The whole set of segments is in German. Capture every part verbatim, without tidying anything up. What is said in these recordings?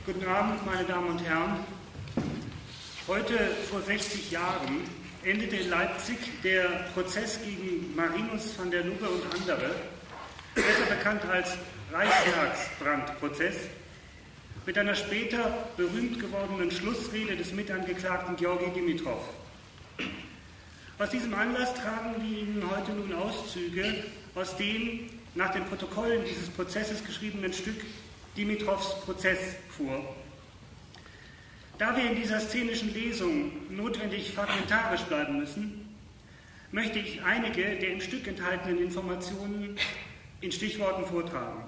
Guten Abend, meine Damen und Herren. Heute vor sechzig Jahren endete in Leipzig der Prozess gegen Marinus van der Lubbe und andere, besser bekannt als Reichstagsbrandprozess, mit einer später berühmt gewordenen Schlussrede des Mitangeklagten Georgi Dimitrov. Aus diesem Anlass tragen wir Ihnen heute nun Auszüge aus dem nach den Protokollen dieses Prozesses geschriebenen Stück Dimitrovs Prozess vor. Da wir in dieser szenischen Lesung notwendig fragmentarisch bleiben müssen, möchte ich einige der im Stück enthaltenen Informationen in Stichworten vortragen.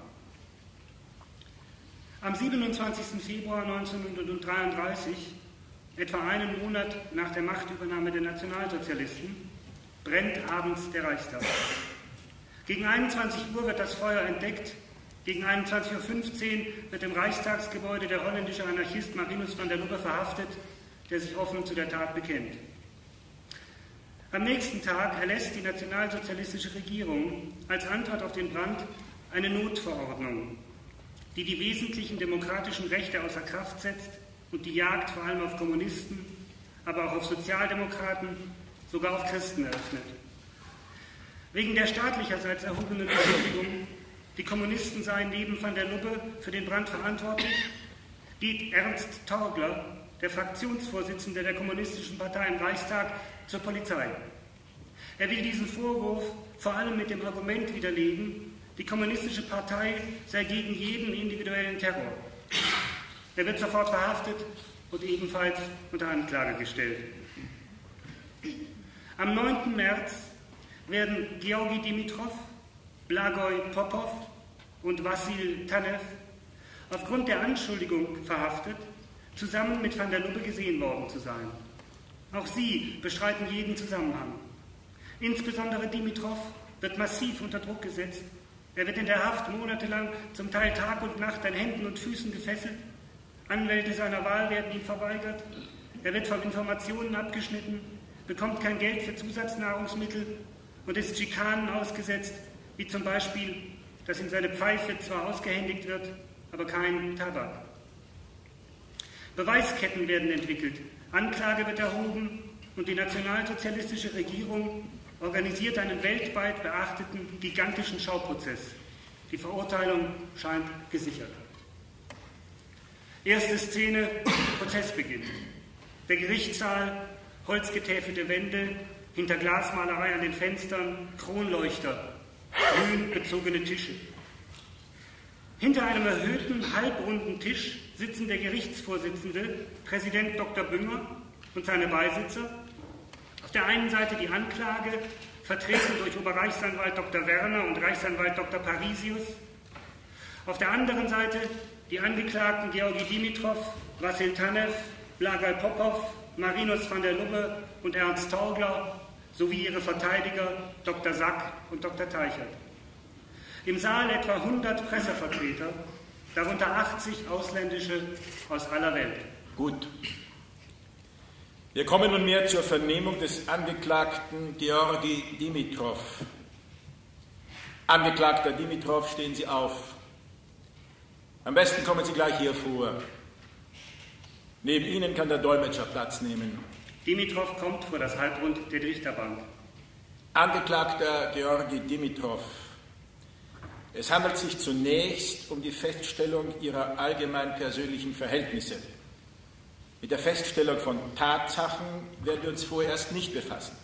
Am siebenundzwanzigsten Februar neunzehnhundertdreiunddreißig, etwa einen Monat nach der Machtübernahme der Nationalsozialisten, brennt abends der Reichstag. Gegen einundzwanzig Uhr wird das Feuer entdeckt. Gegen einundzwanzig Uhr fünfzehn wird im Reichstagsgebäude der holländische Anarchist Marinus van der Lubbe verhaftet, der sich offen zu der Tat bekennt. Am nächsten Tag erlässt die nationalsozialistische Regierung als Antwort auf den Brand eine Notverordnung, die die wesentlichen demokratischen Rechte außer Kraft setzt und die Jagd vor allem auf Kommunisten, aber auch auf Sozialdemokraten, sogar auf Christen eröffnet. Wegen der staatlicherseits erhobenen Beschuldigung, die Kommunisten seien neben van der Lubbe für den Brand verantwortlich, geht Ernst Torgler, der Fraktionsvorsitzende der Kommunistischen Partei im Reichstag, zur Polizei. Er will diesen Vorwurf vor allem mit dem Argument widerlegen, die Kommunistische Partei sei gegen jeden individuellen Terror. Er wird sofort verhaftet und ebenfalls unter Anklage gestellt. Am neunten März werden Georgi Dimitrov, Blagoj Popov und Wassil Tanev aufgrund der Anschuldigung verhaftet, zusammen mit van der Lubbe gesehen worden zu sein. Auch sie bestreiten jeden Zusammenhang. Insbesondere Dimitrov wird massiv unter Druck gesetzt. Er wird in der Haft monatelang zum Teil Tag und Nacht an Händen und Füßen gefesselt. Anwälte seiner Wahl werden ihm verweigert. Er wird von Informationen abgeschnitten, bekommt kein Geld für Zusatznahrungsmittel und ist Schikanen ausgesetzt, wie zum Beispiel, dass ihm seine Pfeife zwar ausgehändigt wird, aber kein Tabak. Beweisketten werden entwickelt, Anklage wird erhoben und die nationalsozialistische Regierung organisiert einen weltweit beachteten, gigantischen Schauprozess. Die Verurteilung scheint gesichert. Erste Szene, Prozessbeginn. Der Gerichtssaal, holzgetäfelte Wände, hinter Glasmalerei an den Fenstern, Kronleuchter, grün bezogene Tische. Hinter einem erhöhten, halbrunden Tisch sitzen der Gerichtsvorsitzende, Präsident Doktor Bünger und seine Beisitzer. Auf der einen Seite die Anklage, vertreten durch Oberreichsanwalt Doktor Werner und Reichsanwalt Doktor Parisius. Auf der anderen Seite die Angeklagten Georgi Dimitrov, Wassil Tanev, Blagoj Popov, Marinus van der Lubbe und Ernst Torgler sowie ihre Verteidiger Doktor Sack und Doktor Teichert. Im Saal etwa hundert Pressevertreter, darunter achtzig ausländische aus aller Welt. Gut. Wir kommen nunmehr zur Vernehmung des Angeklagten Georgi Dimitrov. Angeklagter Dimitrov, stehen Sie auf. Am besten kommen Sie gleich hier vor. Neben Ihnen kann der Dolmetscher Platz nehmen. Dimitrov kommt vor das Halbrund der Richterbank. Angeklagter Georgi Dimitrov, es handelt sich zunächst um die Feststellung Ihrer allgemein persönlichen Verhältnisse. Mit der Feststellung von Tatsachen werden wir uns vorerst nicht befassen.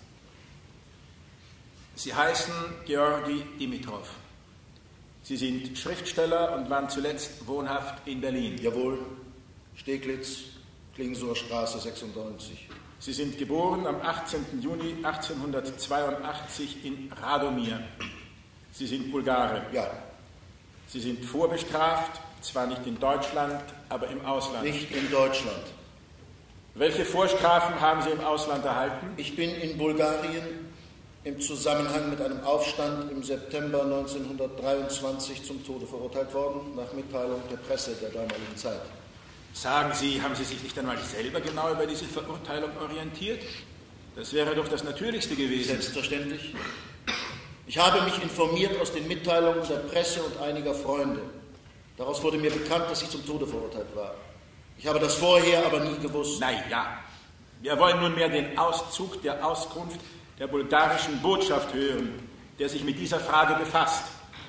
Sie heißen Georgi Dimitrov. Sie sind Schriftsteller und waren zuletzt wohnhaft in Berlin. Jawohl, Steglitz, Klingensower Straße sechsundneunzig. Sie sind geboren am achtzehnten Juni achtzehnhundertzweiundachtzig in Radomir. Sie sind Bulgare. Ja. Sie sind vorbestraft, zwar nicht in Deutschland, aber im Ausland. Nicht in Deutschland. Welche Vorstrafen haben Sie im Ausland erhalten? Ich bin in Bulgarien im Zusammenhang mit einem Aufstand im September neunzehnhundertdreiundzwanzig zum Tode verurteilt worden, nach Mitteilung der Presse der damaligen Zeit. Sagen Sie, haben Sie sich nicht einmal selber genau über diese Verurteilung orientiert? Das wäre doch das Natürlichste gewesen. Selbstverständlich. Ich habe mich informiert aus den Mitteilungen der Presse und einiger Freunde. Daraus wurde mir bekannt, dass ich zum Tode verurteilt war. Ich habe das vorher aber nie gewusst. Na ja, wir wollen nunmehr den Auszug der Auskunft der bulgarischen Botschaft hören, der sich mit dieser Frage befasst.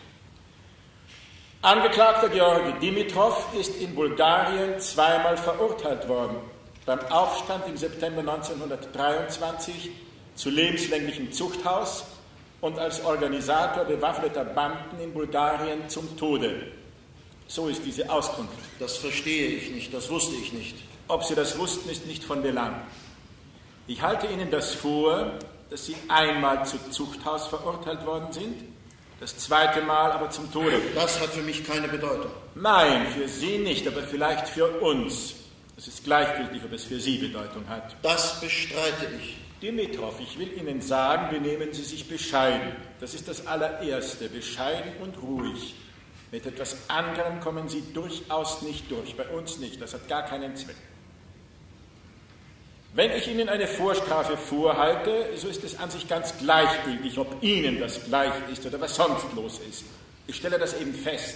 Angeklagter Georgi Dimitrov ist in Bulgarien zweimal verurteilt worden. Beim Aufstand im September neunzehnhundertdreiundzwanzig zu lebenslänglichem Zuchthaus und als Organisator bewaffneter Banden in Bulgarien zum Tode. So ist diese Auskunft. Das verstehe ich nicht, das wusste ich nicht. Ob Sie das wussten, ist nicht von Belang. Ich halte Ihnen das vor, dass Sie einmal zu Zuchthaus verurteilt worden sind, das zweite Mal aber zum Tode. Das hat für mich keine Bedeutung. Nein, für Sie nicht, aber vielleicht für uns. Es ist gleichgültig, ob es für Sie Bedeutung hat. Das bestreite ich. Dimitrov, ich will Ihnen sagen, benehmen Sie sich bescheiden. Das ist das allererste, bescheiden und ruhig. Mit etwas anderem kommen Sie durchaus nicht durch, bei uns nicht, das hat gar keinen Zweck. Wenn ich Ihnen eine Vorstrafe vorhalte, so ist es an sich ganz gleichgültig, ob Ihnen das gleich ist oder was sonst los ist. Ich stelle das eben fest.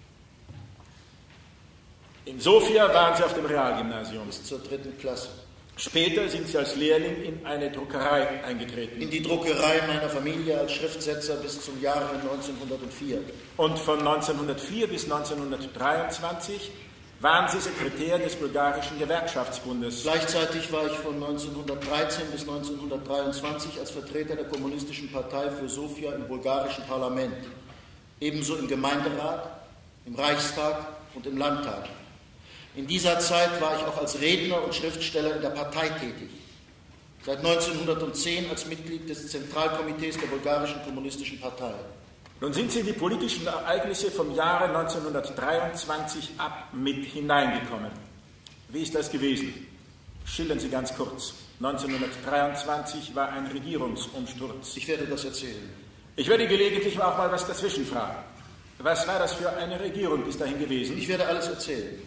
In Sofia waren Sie auf dem Realgymnasium. Bis zur dritten Klasse. Später sind Sie als Lehrling in eine Druckerei eingetreten. In die Druckerei meiner Familie als Schriftsetzer bis zum Jahre neunzehnhundertvier. Und von neunzehnhundertvier bis neunzehnhundertdreiundzwanzig waren Sie Sekretär des bulgarischen Gewerkschaftsbundes. Gleichzeitig war ich von neunzehnhundertdreizehn bis neunzehnhundertdreiundzwanzig als Vertreter der Kommunistischen Partei für Sofia im bulgarischen Parlament, ebenso im Gemeinderat, im Reichstag und im Landtag. In dieser Zeit war ich auch als Redner und Schriftsteller in der Partei tätig. Seit neunzehnhundertzehn als Mitglied des Zentralkomitees der bulgarischen Kommunistischen Partei. Nun sind Sie in die politischen Ereignisse vom Jahre neunzehnhundertdreiundzwanzig ab mit hineingekommen. Wie ist das gewesen? Schildern Sie ganz kurz. neunzehnhundertdreiundzwanzig war ein Regierungsumsturz. Ich werde das erzählen. Ich werde gelegentlich auch mal was dazwischen fragen. Was war das für eine Regierung bis dahin gewesen? Ich werde alles erzählen.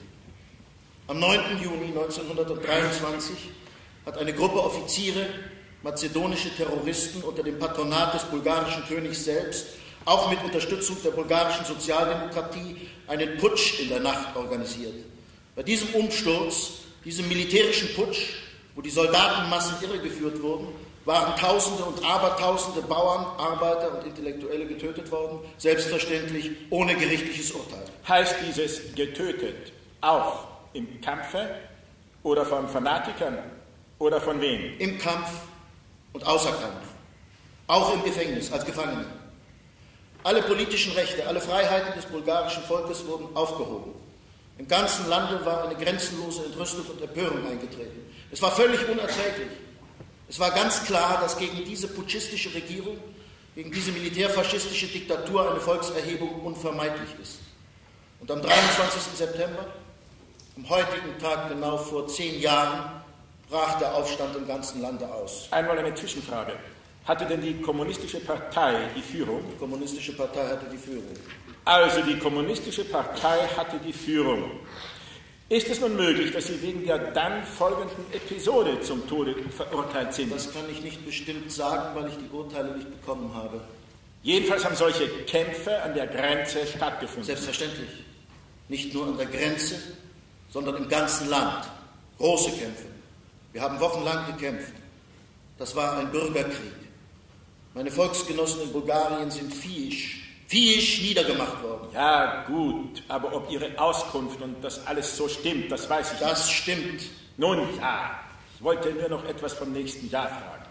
Am neunten Juni neunzehnhundertdreiundzwanzig hat eine Gruppe Offiziere, mazedonische Terroristen unter dem Patronat des bulgarischen Königs selbst, auch mit Unterstützung der bulgarischen Sozialdemokratie, einen Putsch in der Nacht organisiert. Bei diesem Umsturz, diesem militärischen Putsch, wo die Soldatenmassen irregeführt wurden, waren Tausende und Abertausende Bauern, Arbeiter und Intellektuelle getötet worden, selbstverständlich ohne gerichtliches Urteil. Heißt dieses getötet auch im Kampfe oder von Fanatikern oder von wem? Im Kampf und außer Kampf. Auch im Gefängnis, als Gefangene. Alle politischen Rechte, alle Freiheiten des bulgarischen Volkes wurden aufgehoben. Im ganzen Lande war eine grenzenlose Entrüstung und Empörung eingetreten. Es war völlig unerträglich. Es war ganz klar, dass gegen diese putschistische Regierung, gegen diese militärfaschistische Diktatur eine Volkserhebung unvermeidlich ist. Und am dreiundzwanzigsten September, am heutigen Tag genau vor zehn Jahren, brach der Aufstand im ganzen Lande aus. Einmal eine Zwischenfrage. Hatte denn die Kommunistische Partei die Führung? Die Kommunistische Partei hatte die Führung. Also die Kommunistische Partei hatte die Führung. Ist es nun möglich, dass Sie wegen der dann folgenden Episode zum Tode verurteilt sind? Das kann ich nicht bestimmt sagen, weil ich die Urteile nicht bekommen habe. Jedenfalls haben solche Kämpfe an der Grenze stattgefunden. Selbstverständlich. Nicht nur an der Grenze, sondern im ganzen Land. Große Kämpfe. Wir haben wochenlang gekämpft. Das war ein Bürgerkrieg. Meine Volksgenossen in Bulgarien sind viehisch, viehisch niedergemacht worden. Ja, gut, aber ob Ihre Auskunft und das alles so stimmt, das weiß ich das nicht. Das stimmt. Nun ja, ich wollte nur noch etwas vom nächsten Jahr fragen.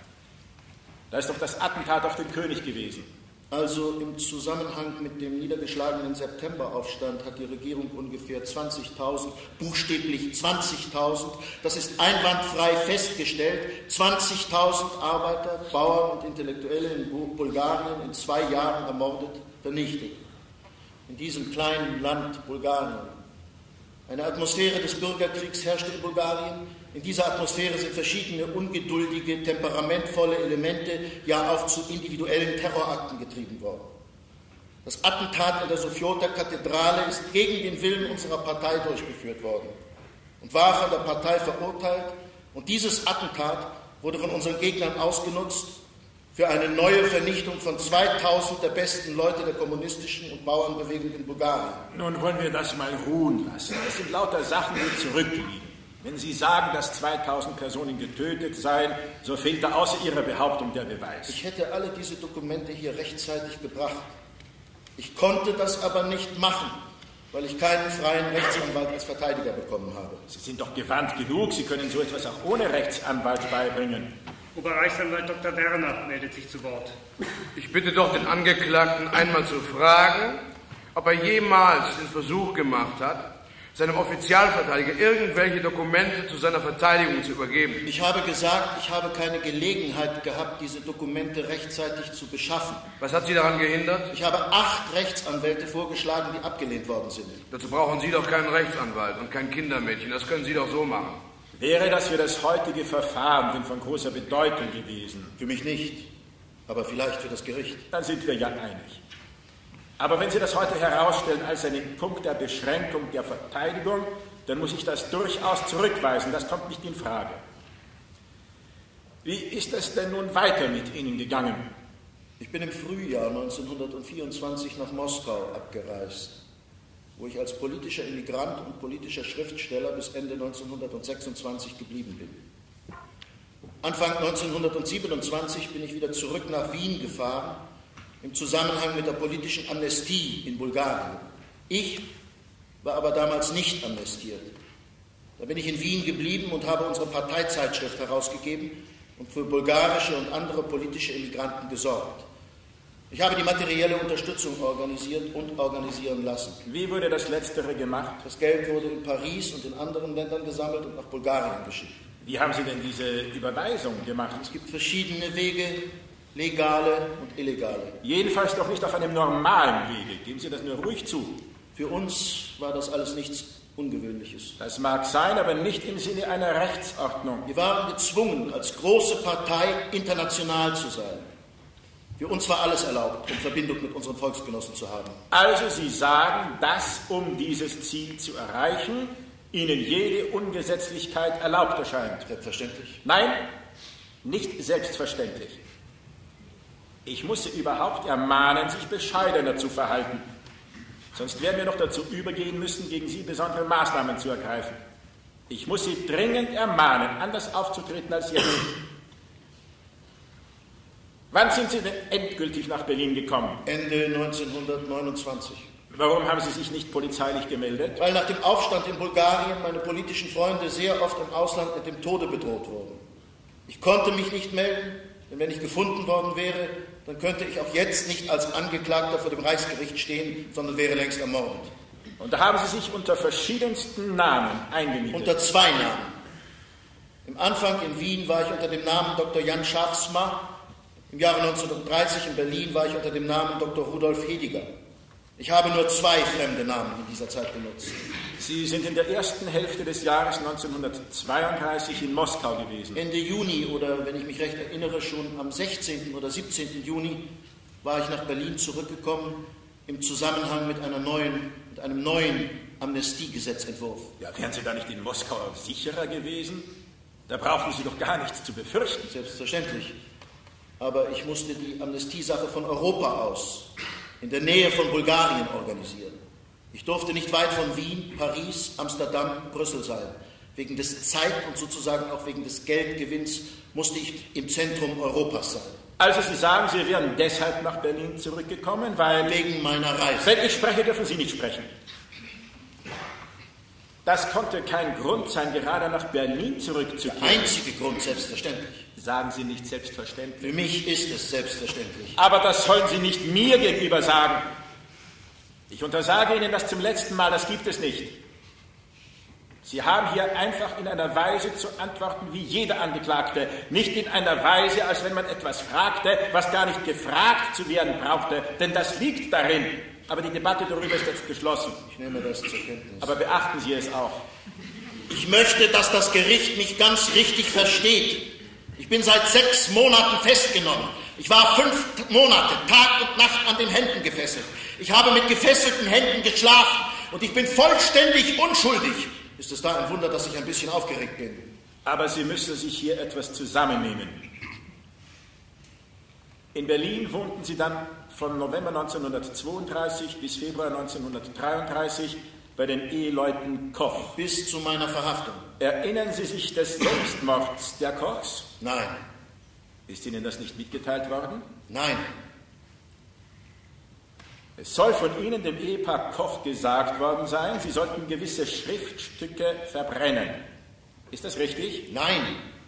Da ist doch das Attentat auf den König gewesen. Also im Zusammenhang mit dem niedergeschlagenen Septemberaufstand hat die Regierung ungefähr zwanzigtausend, buchstäblich zwanzigtausend, das ist einwandfrei festgestellt, zwanzigtausend Arbeiter, Bauern und Intellektuelle in Bulgarien in zwei Jahren ermordet, vernichtet. In diesem kleinen Land Bulgarien. Eine Atmosphäre des Bürgerkriegs herrschte in Bulgarien. In dieser Atmosphäre sind verschiedene ungeduldige, temperamentvolle Elemente ja auch zu individuellen Terrorakten getrieben worden. Das Attentat in der Sofiota-Kathedrale ist gegen den Willen unserer Partei durchgeführt worden und war von der Partei verurteilt. Und dieses Attentat wurde von unseren Gegnern ausgenutzt, für eine neue Vernichtung von zweitausend der besten Leute der kommunistischen und Bauernbewegung in Bulgarien. Nun wollen wir das mal ruhen lassen. Das sind lauter Sachen, die zurückliegen. Wenn Sie sagen, dass zweitausend Personen getötet seien, so fehlt da außer Ihrer Behauptung der Beweis. Ich hätte alle diese Dokumente hier rechtzeitig gebracht. Ich konnte das aber nicht machen, weil ich keinen freien Rechtsanwalt als Verteidiger bekommen habe. Sie sind doch gewandt genug. Sie können so etwas auch ohne Rechtsanwalt beibringen. Oberreichsanwalt Doktor Werner meldet sich zu Wort. Ich bitte doch den Angeklagten einmal zu fragen, ob er jemals den Versuch gemacht hat, seinem Offizialverteidiger irgendwelche Dokumente zu seiner Verteidigung zu übergeben. Ich habe gesagt, ich habe keine Gelegenheit gehabt, diese Dokumente rechtzeitig zu beschaffen. Was hat Sie daran gehindert? Ich habe acht Rechtsanwälte vorgeschlagen, die abgelehnt worden sind. Dazu brauchen Sie doch keinen Rechtsanwalt und kein Kindermädchen. Das können Sie doch so machen. Wäre das für das heutige Verfahren denn von großer Bedeutung gewesen? Für mich nicht, aber vielleicht für das Gericht. Dann sind wir ja einig. Aber wenn Sie das heute herausstellen als einen Punkt der Beschränkung der Verteidigung, dann muss ich das durchaus zurückweisen. Das kommt nicht in Frage. Wie ist es denn nun weiter mit Ihnen gegangen? Ich bin im Frühjahr neunzehnhundertvierundzwanzig nach Moskau abgereist, wo ich als politischer Immigrant und politischer Schriftsteller bis Ende neunzehnhundertsechsundzwanzig geblieben bin. Anfang neunzehnhundertsiebenundzwanzig bin ich wieder zurück nach Wien gefahren, im Zusammenhang mit der politischen Amnestie in Bulgarien. Ich war aber damals nicht amnestiert. Da bin ich in Wien geblieben und habe unsere Parteizeitschrift herausgegeben und für bulgarische und andere politische Immigranten gesorgt. Ich habe die materielle Unterstützung organisiert und organisieren lassen. Wie wurde das Letztere gemacht? Das Geld wurde in Paris und in anderen Ländern gesammelt und nach Bulgarien geschickt. Wie haben Sie denn diese Überweisung gemacht? Es gibt verschiedene Wege, legale und illegale. Jedenfalls doch nicht auf einem normalen Wege. Geben Sie das nur ruhig zu. Für uns war das alles nichts Ungewöhnliches. Das mag sein, aber nicht im Sinne einer Rechtsordnung. Wir waren gezwungen, als große Partei international zu sein. Für uns war alles erlaubt, um Verbindung mit unseren Volksgenossen zu haben. Also Sie sagen, dass, um dieses Ziel zu erreichen, Ihnen jede Ungesetzlichkeit erlaubt erscheint. Selbstverständlich. Nein, nicht selbstverständlich. Ich muss Sie überhaupt ermahnen, sich bescheidener zu verhalten. Sonst werden wir noch dazu übergehen müssen, gegen Sie besondere Maßnahmen zu ergreifen. Ich muss Sie dringend ermahnen, anders aufzutreten als jetzt. Wann sind Sie denn endgültig nach Berlin gekommen? Ende neunzehnhundertneunundzwanzig. Warum haben Sie sich nicht polizeilich gemeldet? Weil nach dem Aufstand in Bulgarien meine politischen Freunde sehr oft im Ausland mit dem Tode bedroht wurden. Ich konnte mich nicht melden, denn wenn ich gefunden worden wäre, dann könnte ich auch jetzt nicht als Angeklagter vor dem Reichsgericht stehen, sondern wäre längst ermordet. Und da haben Sie sich unter verschiedensten Namen eingemietet? Unter zwei Namen. Im Anfang in Wien war ich unter dem Namen Doktor Jan Schafsma. Im Jahre neunzehnhundertdreißig in Berlin war ich unter dem Namen Doktor Rudolf Hediger. Ich habe nur zwei fremde Namen in dieser Zeit benutzt. Sie sind in der ersten Hälfte des Jahres neunzehnhundertzweiunddreißig in Moskau gewesen. Ende Juni oder, wenn ich mich recht erinnere, schon am sechzehnten oder siebzehnten Juni war ich nach Berlin zurückgekommen im Zusammenhang mit, einer neuen, mit einem neuen Amnestiegesetzentwurf. Ja, wären Sie da nicht in Moskau sicherer gewesen? Da brauchten Sie doch gar nichts zu befürchten. Selbstverständlich. Aber ich musste die Amnestiesache von Europa aus, in der Nähe von Bulgarien, organisieren. Ich durfte nicht weit von Wien, Paris, Amsterdam, Brüssel sein. Wegen des Zeit- und sozusagen auch wegen des Geldgewinns musste ich im Zentrum Europas sein. Also Sie sagen, Sie wären deshalb nach Berlin zurückgekommen, weil... Wegen meiner Reise. Wenn ich spreche, dürfen Sie nicht sprechen. Das konnte kein Grund sein, gerade nach Berlin zurückzukehren. Der einzige Grund, selbstverständlich. Sagen Sie nicht selbstverständlich. Für mich ist es selbstverständlich. Aber das sollen Sie nicht mir gegenüber sagen. Ich untersage Ihnen das zum letzten Mal, das gibt es nicht. Sie haben hier einfach in einer Weise zu antworten wie jeder Angeklagte, nicht in einer Weise, als wenn man etwas fragte, was gar nicht gefragt zu werden brauchte, denn das liegt darin. Aber die Debatte darüber ist jetzt geschlossen. Ich nehme das zur Kenntnis. Aber beachten Sie es auch. Ich möchte, dass das Gericht mich ganz richtig versteht. Ich bin seit sechs Monaten festgenommen. Ich war fünf Monate, Tag und Nacht an den Händen gefesselt. Ich habe mit gefesselten Händen geschlafen und ich bin vollständig unschuldig. Ist es da ein Wunder, dass ich ein bisschen aufgeregt bin? Aber Sie müssen sich hier etwas zusammennehmen. In Berlin wohnten Sie dann von November neunzehnhundertzweiunddreißig bis Februar neunzehnhundertdreiunddreißig bei den Eheleuten Koch. Bis zu meiner Verhaftung. Erinnern Sie sich des Selbstmords der Kochs? Nein. Ist Ihnen das nicht mitgeteilt worden? Nein. Es soll von Ihnen, dem Ehepaar Koch, gesagt worden sein, Sie sollten gewisse Schriftstücke verbrennen. Ist das richtig? Nein.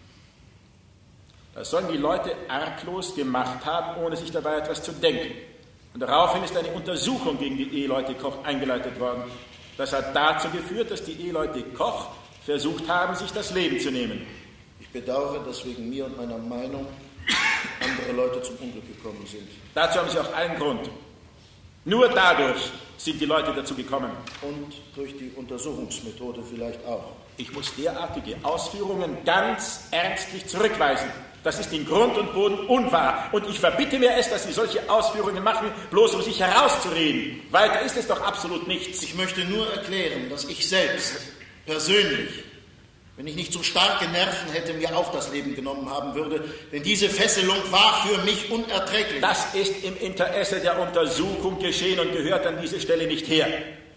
Das sollen die Leute arglos gemacht haben, ohne sich dabei etwas zu denken. Und daraufhin ist eine Untersuchung gegen die Eheleute Koch eingeleitet worden. Das hat dazu geführt, dass die Eheleute Koch versucht haben, sich das Leben zu nehmen. Ich bedauere, dass wegen mir und meiner Meinung andere Leute zum Unglück gekommen sind. Dazu haben Sie auch einen Grund. Nur dadurch sind die Leute dazu gekommen. Und durch die Untersuchungsmethode vielleicht auch. Ich muss derartige Ausführungen ganz ernstlich zurückweisen. Das ist in Grund und Boden unwahr. Und ich verbitte mir es, dass Sie solche Ausführungen machen, bloß um sich herauszureden. Weiter ist es doch absolut nichts. Ich möchte nur erklären, dass ich selbst, persönlich, wenn ich nicht so starke Nerven hätte, mir auch das Leben genommen haben würde, denn diese Fesselung war für mich unerträglich. Das ist im Interesse der Untersuchung geschehen und gehört an diese Stelle nicht her.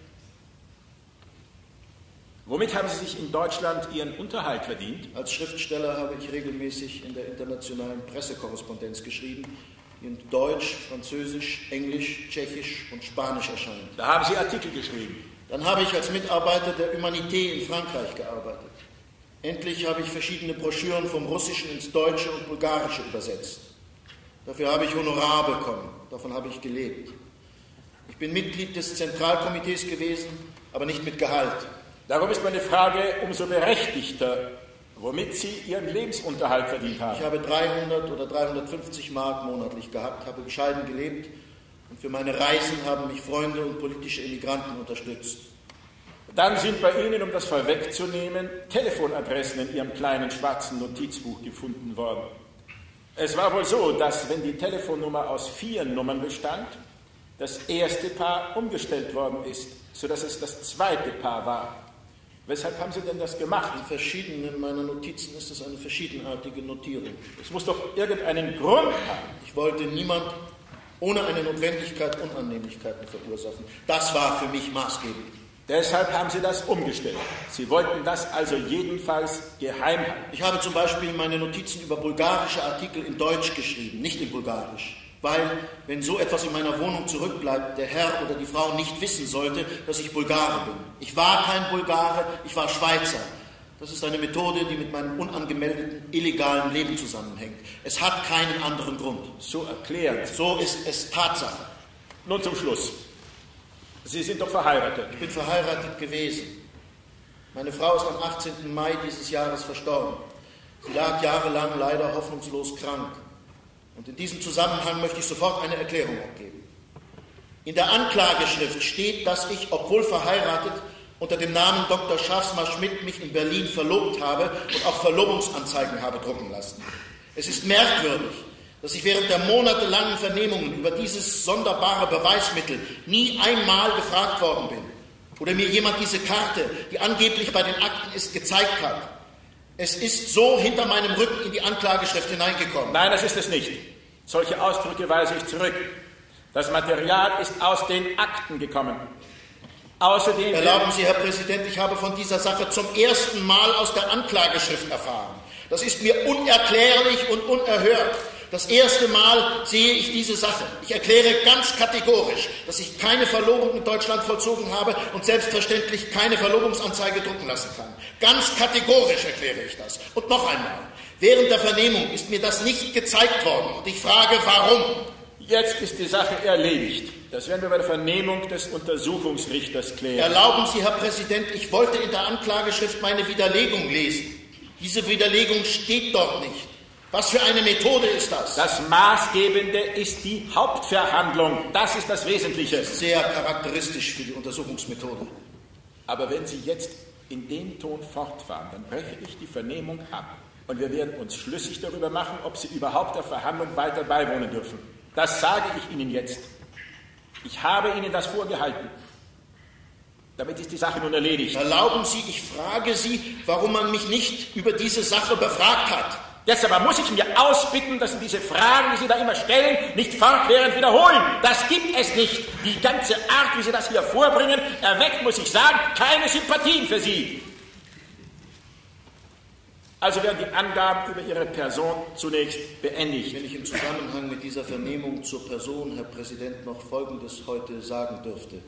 Womit haben Sie sich in Deutschland Ihren Unterhalt verdient? Als Schriftsteller habe ich regelmäßig in der internationalen Pressekorrespondenz geschrieben, die in Deutsch, Französisch, Englisch, Tschechisch und Spanisch erscheint. Da haben Sie Artikel geschrieben. Dann habe ich als Mitarbeiter der Humanité in Frankreich gearbeitet. Endlich habe ich verschiedene Broschüren vom Russischen ins Deutsche und Bulgarische übersetzt. Dafür habe ich Honorar bekommen, davon habe ich gelebt. Ich bin Mitglied des Zentralkomitees gewesen, aber nicht mit Gehalt. Darum ist meine Frage umso berechtigter, womit Sie Ihren Lebensunterhalt verdient haben. Ich habe dreihundert oder dreihundertfünfzig Mark monatlich gehabt, habe bescheiden gelebt und für meine Reisen haben mich Freunde und politische Emigranten unterstützt. Dann sind bei Ihnen, um das vorwegzunehmen, Telefonadressen in Ihrem kleinen schwarzen Notizbuch gefunden worden. Es war wohl so, dass, wenn die Telefonnummer aus vier Nummern bestand, das erste Paar umgestellt worden ist, sodass es das zweite Paar war. Weshalb haben Sie denn das gemacht? In verschiedenen meiner Notizen ist es eine verschiedenartige Notierung. Es muss doch irgendeinen Grund haben. Ich wollte niemand ohne eine Notwendigkeit Unannehmlichkeiten verursachen. Das war für mich maßgebend. Deshalb haben Sie das umgestellt. Sie wollten das also jedenfalls geheim halten. Ich habe zum Beispiel meine Notizen über bulgarische Artikel in Deutsch geschrieben, nicht in Bulgarisch. Weil, wenn so etwas in meiner Wohnung zurückbleibt, der Herr oder die Frau nicht wissen sollte, dass ich Bulgare bin. Ich war kein Bulgare, ich war Schweizer. Das ist eine Methode, die mit meinem unangemeldeten, illegalen Leben zusammenhängt. Es hat keinen anderen Grund. So erklären Sie. So ist es Tatsache. Nun zum Schluss. Sie sind doch verheiratet. Ich bin verheiratet gewesen. Meine Frau ist am achtzehnten Mai dieses Jahres verstorben. Sie lag jahrelang leider hoffnungslos krank. Und in diesem Zusammenhang möchte ich sofort eine Erklärung abgeben. In der Anklageschrift steht, dass ich, obwohl verheiratet, unter dem Namen Doktor Schafsmar-Schmidt mich in Berlin verlobt habe und auch Verlobungsanzeigen habe drucken lassen. Es ist merkwürdig, dass ich während der monatelangen Vernehmungen über dieses sonderbare Beweismittel nie einmal gefragt worden bin oder mir jemand diese Karte, die angeblich bei den Akten ist, gezeigt hat. Es ist so hinter meinem Rücken in die Anklageschrift hineingekommen. Nein, das ist es nicht. Solche Ausdrücke weise ich zurück. Das Material ist aus den Akten gekommen. Außerdem... Erlauben Sie, Herr Präsident, ich habe von dieser Sache zum ersten Mal aus der Anklageschrift erfahren. Das ist mir unerklärlich und unerhört. Das erste Mal sehe ich diese Sache. Ich erkläre ganz kategorisch, dass ich keine Verlobung in Deutschland vollzogen habe und selbstverständlich keine Verlobungsanzeige drucken lassen kann. Ganz kategorisch erkläre ich das. Und noch einmal, während der Vernehmung ist mir das nicht gezeigt worden. Und ich frage, warum? Jetzt ist die Sache erledigt. Das werden wir bei der Vernehmung des Untersuchungsrichters klären. Erlauben Sie, Herr Präsident, ich wollte in der Anklageschrift meine Widerlegung lesen. Diese Widerlegung steht dort nicht. Was für eine Methode ist das? Das Maßgebende ist die Hauptverhandlung. Das ist das Wesentliche. Das ist sehr charakteristisch für die Untersuchungsmethode. Aber wenn Sie jetzt in dem Ton fortfahren, dann breche ich die Vernehmung ab. Und wir werden uns schlüssig darüber machen, ob Sie überhaupt der Verhandlung weiter beiwohnen dürfen. Das sage ich Ihnen jetzt. Ich habe Ihnen das vorgehalten. Damit ist die Sache nun erledigt. Erlauben Sie, ich frage Sie, warum man mich nicht über diese Sache befragt hat. Jetzt aber muss ich mir ausbitten, dass Sie diese Fragen, die Sie da immer stellen, nicht fortwährend wiederholen. Das gibt es nicht. Die ganze Art, wie Sie das hier vorbringen, erweckt, muss ich sagen, keine Sympathien für Sie. Also werden die Angaben über Ihre Person zunächst beendigt. Wenn ich im Zusammenhang mit dieser Vernehmung zur Person, Herr Präsident, noch Folgendes heute sagen dürfte.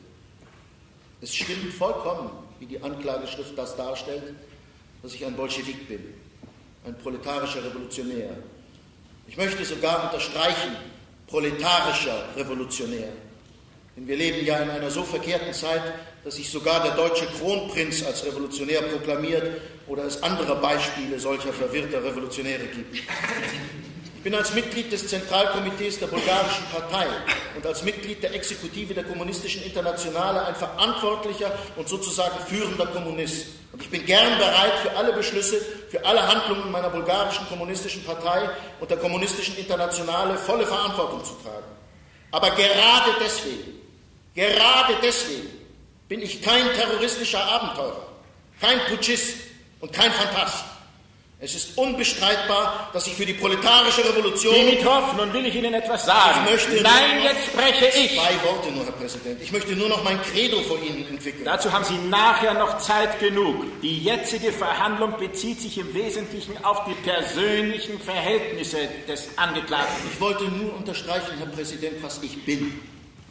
Es stimmt vollkommen, wie die Anklageschrift das darstellt, dass ich ein Bolschewik bin, ein proletarischer Revolutionär. Ich möchte sogar unterstreichen, proletarischer Revolutionär. Denn wir leben ja in einer so verkehrten Zeit, dass sich sogar der deutsche Kronprinz als Revolutionär proklamiert oder es andere Beispiele solcher verwirrter Revolutionäre gibt. Ich bin als Mitglied des Zentralkomitees der bulgarischen Partei und als Mitglied der Exekutive der Kommunistischen Internationale ein verantwortlicher und sozusagen führender Kommunist. Und ich bin gern bereit, für alle Beschlüsse, für alle Handlungen meiner bulgarischen Kommunistischen Partei und der Kommunistischen Internationale volle Verantwortung zu tragen. Aber gerade deswegen, gerade deswegen bin ich kein terroristischer Abenteurer, kein Putschist und kein Phantast. Es ist unbestreitbar, dass ich für die proletarische Revolution... Dimitrov, nun will ich Ihnen etwas sagen. Ich möchte Nein, jetzt spreche ich. Zwei Worte nur, Herr Präsident. Ich möchte nur noch mein Credo vor Ihnen entwickeln. Dazu haben Sie nachher noch Zeit genug. Die jetzige Verhandlung bezieht sich im Wesentlichen auf die persönlichen Verhältnisse des Angeklagten. Ich wollte nur unterstreichen, Herr Präsident, was ich bin.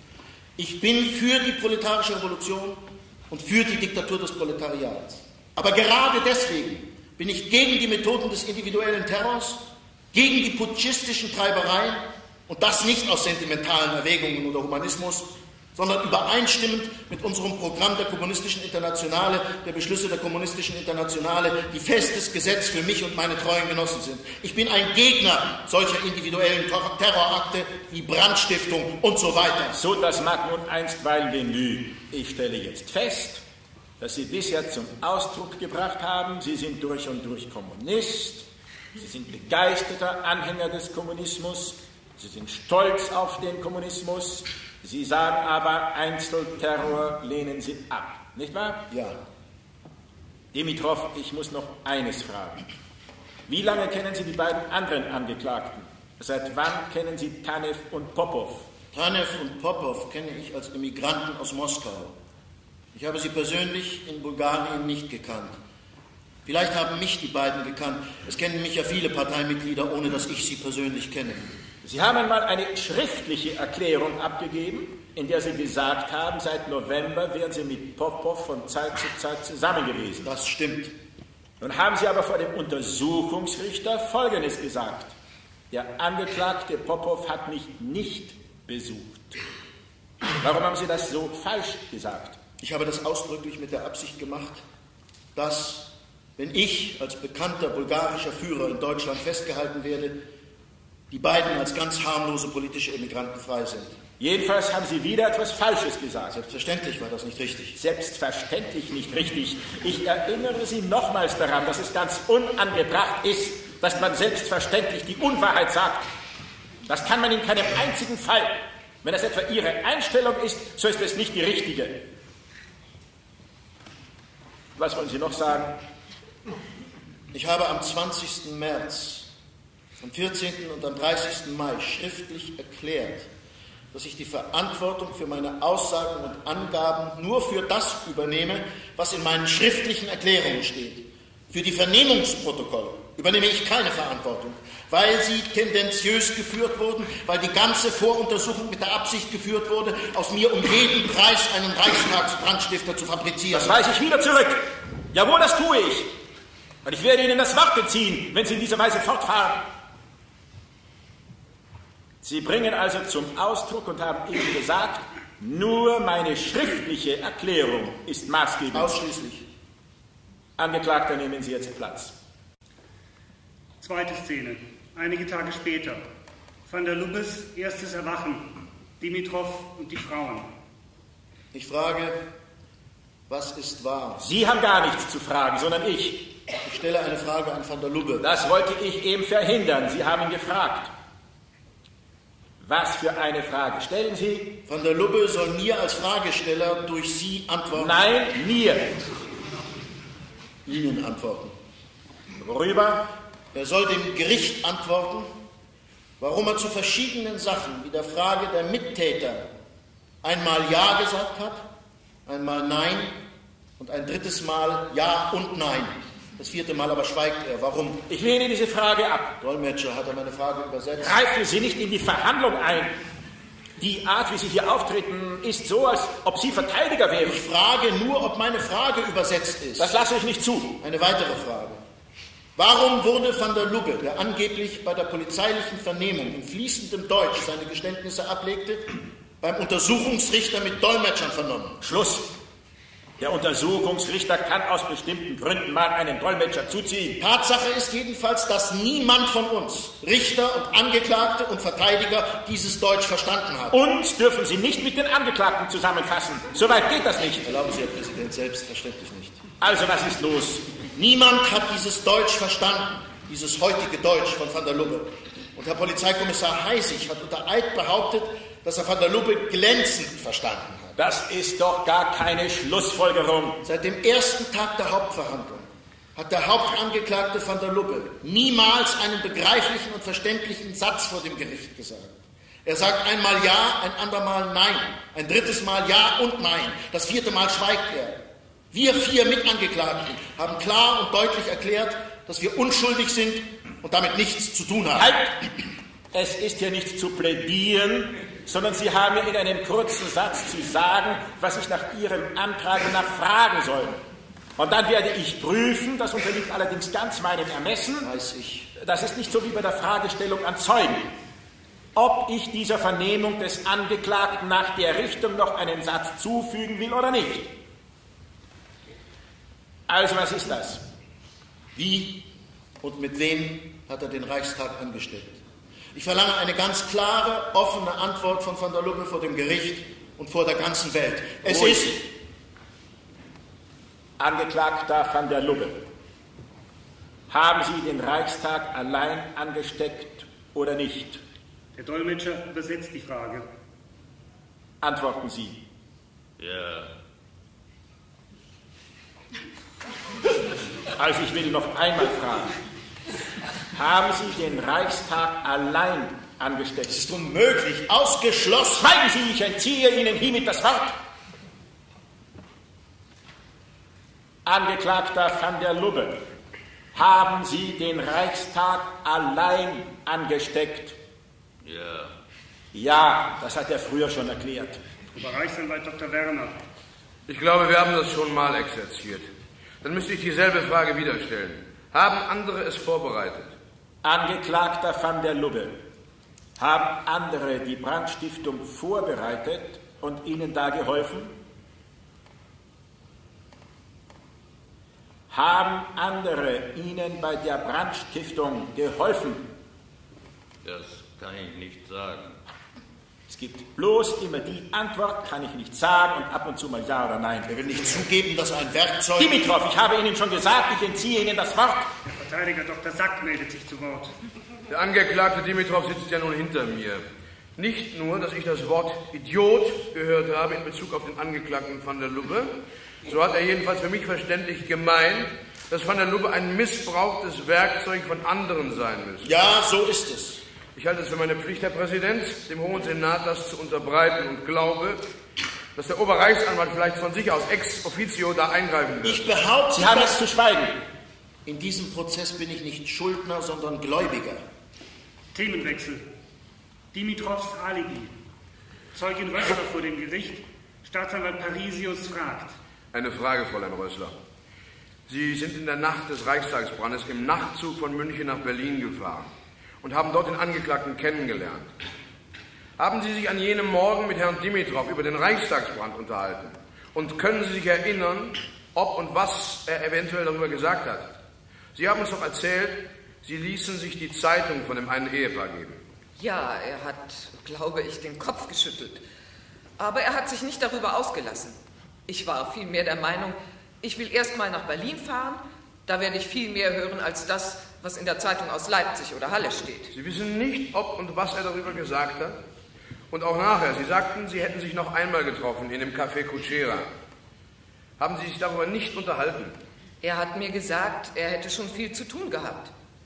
Ich bin für die proletarische Revolution und für die Diktatur des Proletariats. Aber gerade deswegen bin ich gegen die Methoden des individuellen Terrors, gegen die putschistischen Treibereien und das nicht aus sentimentalen Erwägungen oder Humanismus, sondern übereinstimmend mit unserem Programm der Kommunistischen Internationale, der Beschlüsse der Kommunistischen Internationale, die festes Gesetz für mich und meine treuen Genossen sind. Ich bin ein Gegner solcher individuellen Terrorakte wie Brandstiftung und so weiter. So, das mag nun einstweilen genügen. Ich stelle jetzt fest, dass Sie bisher zum Ausdruck gebracht haben, Sie sind durch und durch Kommunist, Sie sind begeisterter Anhänger des Kommunismus, Sie sind stolz auf den Kommunismus, Sie sagen aber, Einzelterror lehnen Sie ab, nicht wahr? Ja. Dimitrov, ich muss noch eines fragen. Wie lange kennen Sie die beiden anderen Angeklagten? Seit wann kennen Sie Tanev und Popov? Tanev und Popov kenne ich als Immigranten aus Moskau. Ich habe sie persönlich in Bulgarien nicht gekannt. Vielleicht haben mich die beiden gekannt. Es kennen mich ja viele Parteimitglieder, ohne dass ich sie persönlich kenne. Sie haben einmal eine schriftliche Erklärung abgegeben, in der Sie gesagt haben, seit November wären Sie mit Popov von Zeit zu Zeit zusammen gewesen. Das stimmt. Nun haben Sie aber vor dem Untersuchungsrichter Folgendes gesagt. Der Angeklagte Popov hat mich nicht besucht. Warum haben Sie das so falsch gesagt? Ich habe das ausdrücklich mit der Absicht gemacht, dass, wenn ich als bekannter bulgarischer Führer in Deutschland festgehalten werde, die beiden als ganz harmlose politische Emigranten frei sind. Jedenfalls haben Sie wieder etwas Falsches gesagt. Selbstverständlich war das nicht richtig. Selbstverständlich nicht richtig. Ich erinnere Sie nochmals daran, dass es ganz unangebracht ist, dass man selbstverständlich die Unwahrheit sagt. Das kann man in keinem einzigen Fall. Wenn das etwa Ihre Einstellung ist, so ist es nicht die richtige. Was wollen Sie noch sagen? Ich habe am zwanzigsten März, am vierzehnten und am dreißigsten Mai schriftlich erklärt, dass ich die Verantwortung für meine Aussagen und Angaben nur für das übernehme, was in meinen schriftlichen Erklärungen steht. Für die Vernehmungsprotokolle übernehme ich keine Verantwortung, weil sie tendenziös geführt wurden, weil die ganze Voruntersuchung mit der Absicht geführt wurde, aus mir um jeden Preis einen Reichstagsbrandstifter zu fabrizieren. Das weise ich wieder zurück. Jawohl, das tue ich. Und ich werde Ihnen das Wort beziehen, wenn Sie in dieser Weise fortfahren. Sie bringen also zum Ausdruck und haben eben gesagt, nur meine schriftliche Erklärung ist maßgebend. Ausschließlich. Angeklagter, nehmen Sie jetzt Platz. Zweite Szene. Einige Tage später. Van der Lubbes erstes Erwachen. Dimitrov und die Frauen. Ich frage, was ist wahr? Sie haben gar nichts zu fragen, sondern ich. Ich stelle eine Frage an Van der Lubbe. Das wollte ich eben verhindern. Sie haben ihn gefragt. Was für eine Frage? Stellen Sie. Van der Lubbe soll mir als Fragesteller durch Sie antworten. Nein, mir. Ihnen antworten. Worüber? Er soll dem Gericht antworten, warum er zu verschiedenen Sachen wie der Frage der Mittäter einmal Ja gesagt hat, einmal Nein und ein drittes Mal Ja und Nein. Das vierte Mal aber schweigt er. Warum? Ich lehne diese Frage ab. Dolmetscher, hat er meine Frage übersetzt? Greifen Sie nicht in die Verhandlung ein. Die Art, wie Sie hier auftreten, ist so, als ob Sie Verteidiger wären. Ich frage nur, ob meine Frage übersetzt ist. Das lasse ich nicht zu. Eine weitere Frage. Warum wurde van der Lubbe, der angeblich bei der polizeilichen Vernehmung in fließendem Deutsch seine Geständnisse ablegte, beim Untersuchungsrichter mit Dolmetschern vernommen? Schluss. Der Untersuchungsrichter kann aus bestimmten Gründen mal einen Dolmetscher zuziehen. Tatsache ist jedenfalls, dass niemand von uns, Richter und Angeklagte und Verteidiger, dieses Deutsch verstanden hat. Uns dürfen Sie nicht mit den Angeklagten zusammenfassen. Soweit geht das nicht. Erlauben Sie, Herr Präsident, selbstverständlich nicht. Also, was ist los? Niemand hat dieses Deutsch verstanden, dieses heutige Deutsch von van der Lubbe. Und Herr Polizeikommissar Heisig hat unter Eid behauptet, dass er van der Lubbe glänzend verstanden hat. Das ist doch gar keine Schlussfolgerung. Seit dem ersten Tag der Hauptverhandlung hat der Hauptangeklagte van der Lubbe niemals einen begreiflichen und verständlichen Satz vor dem Gericht gesagt. Er sagt einmal Ja, ein andermal Nein, ein drittes Mal Ja und Nein, das vierte Mal schweigt er. Wir vier Mitangeklagten haben klar und deutlich erklärt, dass wir unschuldig sind und damit nichts zu tun haben. Halt! Es ist hier nicht zu plädieren, sondern Sie haben mir in einem kurzen Satz zu sagen, was ich nach Ihrem Antrag nach fragen soll. Und dann werde ich prüfen, das unterliegt allerdings ganz meinem Ermessen. Weiß ich. Das ist nicht so wie bei der Fragestellung an Zeugen. Ob ich dieser Vernehmung des Angeklagten nach der Richtung noch einen Satz zufügen will oder nicht. Also, was ist das? Wie und mit wem hat er den Reichstag angesteckt? Ich verlange eine ganz klare, offene Antwort von van der Lubbe vor dem Gericht und vor der ganzen Welt. Es Ruhig. ist... Angeklagter van der Lubbe, haben Sie den Reichstag allein angesteckt oder nicht? Der Dolmetscher übersetzt die Frage. Antworten Sie. Ja. Also ich will noch einmal fragen. Haben Sie den Reichstag allein angesteckt? Es ist unmöglich, ausgeschlossen. Schweigen Sie, ich entziehe Ihnen hiermit das Wort. Angeklagter van der Lubbe, haben Sie den Reichstag allein angesteckt? Ja. Ja, das hat er früher schon erklärt. Oberreichsanwalt Doktor Werner. Ich glaube, wir haben das schon mal exerziert. Dann müsste ich dieselbe Frage wieder stellen. Haben andere es vorbereitet? Angeklagter van der Lubbe, haben andere die Brandstiftung vorbereitet und Ihnen da geholfen? Haben andere Ihnen bei der Brandstiftung geholfen? Das kann ich nicht sagen. Es gibt bloß immer die Antwort, kann ich nicht sagen, und ab und zu mal Ja oder Nein. Er will nicht zugeben, dass ein Werkzeug... Dimitrov, ich habe Ihnen schon gesagt, ich entziehe Ihnen das Wort. Der Verteidiger Doktor Sack meldet sich zu Wort. Der Angeklagte Dimitrov sitzt ja nun hinter mir. Nicht nur, dass ich das Wort Idiot gehört habe in Bezug auf den Angeklagten van der Lubbe, so hat er jedenfalls für mich verständlich gemeint, dass van der Lubbe ein missbrauchtes Werkzeug von anderen sein müsste. Ja, so ist es. Ich halte es für meine Pflicht, Herr Präsident, dem Hohen Senat das zu unterbreiten und glaube, dass der Oberreichsanwalt vielleicht von sich aus ex officio da eingreifen wird. Ich behaupte, Sie haben dass... jetzt zu schweigen. In diesem Prozess bin ich nicht Schuldner, sondern Gläubiger. Themenwechsel. Dimitrovs Alibi. Zeugin Rössler vor dem Gericht. Staatsanwalt Parisius fragt. Eine Frage, Fräulein Rössler. Sie sind in der Nacht des Reichstagsbrandes im Nachtzug von München nach Berlin gefahren und haben dort den Angeklagten kennengelernt. Haben Sie sich an jenem Morgen mit Herrn Dimitrov über den Reichstagsbrand unterhalten? Und können Sie sich erinnern, ob und was er eventuell darüber gesagt hat? Sie haben uns doch erzählt, Sie ließen sich die Zeitung von dem einen Ehepaar geben. Ja, er hat, glaube ich, den Kopf geschüttelt. Aber er hat sich nicht darüber ausgelassen. Ich war vielmehr der Meinung, ich will erst mal nach Berlin fahren, da werde ich viel mehr hören als das, was in der Zeitung aus Leipzig oder Halle steht. Sie wissen nicht, ob und was er darüber gesagt hat? Und auch nachher, Sie sagten, Sie hätten sich noch einmal getroffen in dem Café Kutschera. Haben Sie sich darüber nicht unterhalten? Er hat mir gesagt, er hätte schon viel zu tun gehabt.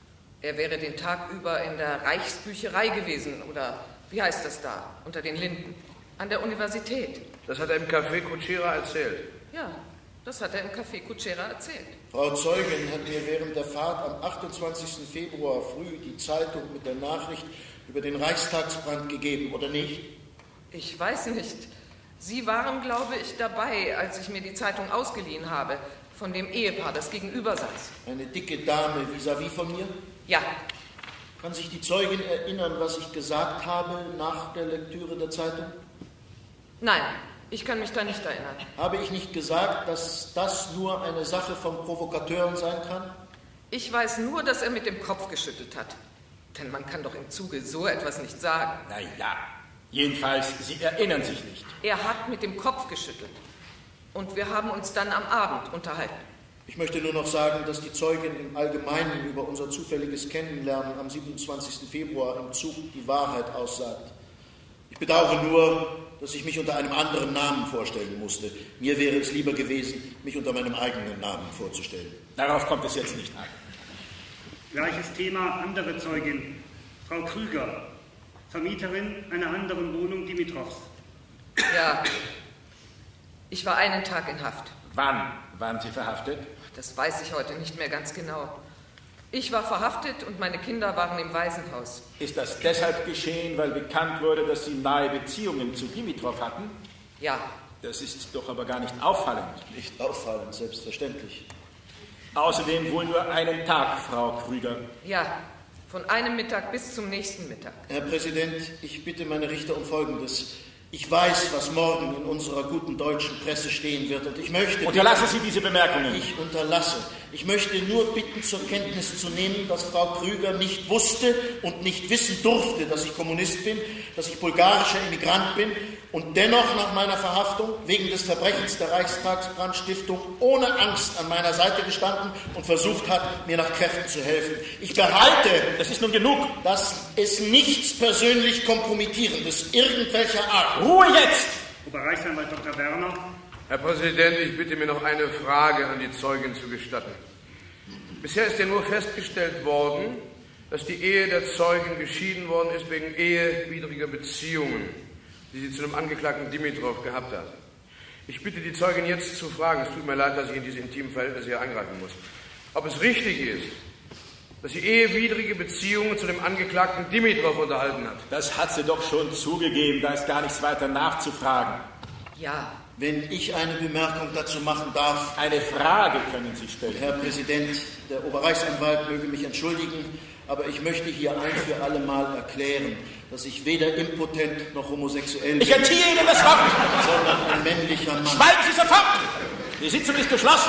Er wäre den Tag über in der Reichsbücherei gewesen, oder wie heißt das da, unter den Linden, an der Universität. Das hat er im Café Kutschera erzählt. Ja, das hat er im Café Kutschera erzählt. Frau Zeugin hat mir während der Fahrt am achtundzwanzigsten Februar früh die Zeitung mit der Nachricht über den Reichstagsbrand gegeben, oder nicht? Ich weiß nicht. Sie waren, glaube ich, dabei, als ich mir die Zeitung ausgeliehen habe, von dem Ehepaar, das gegenüber saß. Eine dicke Dame vis-à-vis von mir? Ja. Kann sich die Zeugin erinnern, was ich gesagt habe nach der Lektüre der Zeitung? Nein, ich kann mich da nicht erinnern. Habe ich nicht gesagt, dass das nur eine Sache von Provokateuren sein kann? Ich weiß nur, dass er mit dem Kopf geschüttelt hat. Denn man kann doch im Zuge so etwas nicht sagen. Na ja, jedenfalls, Sie erinnern sich nicht. Er hat mit dem Kopf geschüttelt. Und wir haben uns dann am Abend unterhalten. Ich möchte nur noch sagen, dass die Zeugin im Allgemeinen über unser zufälliges Kennenlernen am siebenundzwanzigsten Februar im Zug die Wahrheit aussagt. Ich bedauere nur, dass ich mich unter einem anderen Namen vorstellen musste. Mir wäre es lieber gewesen, mich unter meinem eigenen Namen vorzustellen. Darauf kommt es jetzt nicht an. Gleiches Thema, andere Zeugin, Frau Krüger, Vermieterin einer anderen Wohnung Dimitrovs. Ja, ich war einen Tag in Haft. Wann waren Sie verhaftet? Das weiß ich heute nicht mehr ganz genau. Ich war verhaftet und meine Kinder waren im Waisenhaus. Ist das deshalb geschehen, weil bekannt wurde, dass Sie nahe Beziehungen zu Dimitrov hatten? Ja. Das ist doch aber gar nicht auffallend. Nicht auffallend, selbstverständlich. Außerdem wohl nur einen Tag, Frau Krüger. Ja, von einem Mittag bis zum nächsten Mittag. Herr Präsident, ich bitte meine Richter um Folgendes. Ich weiß, was morgen in unserer guten deutschen Presse stehen wird, und ich möchte... Unterlassen Sie diese Bemerkungen. Ich unterlasse. Ich möchte nur bitten, zur Kenntnis zu nehmen, dass Frau Krüger nicht wusste und nicht wissen durfte, dass ich Kommunist bin, dass ich bulgarischer Immigrant bin und dennoch nach meiner Verhaftung wegen des Verbrechens der Reichstagsbrandstiftung ohne Angst an meiner Seite gestanden und versucht hat, mir nach Kräften zu helfen. Ich behalte, das ist nun genug, dass es nichts persönlich Kompromittierendes irgendwelcher Art... Ruhe jetzt! Oberreichsanwalt Doktor Werner. Herr Präsident, ich bitte mir noch eine Frage an die Zeugin zu gestatten. Bisher ist ja nur festgestellt worden, dass die Ehe der Zeugin geschieden worden ist wegen ehewidriger Beziehungen, die sie zu dem Angeklagten Dimitrov gehabt hat. Ich bitte die Zeugin jetzt zu fragen, es tut mir leid, dass ich in diese intimen Verhältnisse hier eingreifen muss, ob es richtig ist, dass sie ehewidrige Beziehungen zu dem Angeklagten Dimitrov unterhalten hat. Das hat sie doch schon zugegeben, da ist gar nichts weiter nachzufragen. Ja. Wenn ich eine Bemerkung dazu machen darf... Eine Frage können Sie stellen. Herr Präsident, der Oberreichsanwalt möge mich entschuldigen, aber ich möchte hier ein für alle Mal erklären, dass ich weder impotent noch homosexuell bin. Ich entziehe Ihnen das Wort! Sondern ein männlicher Mann. Schweigen Sie sofort! Die Sitzung ist geschlossen.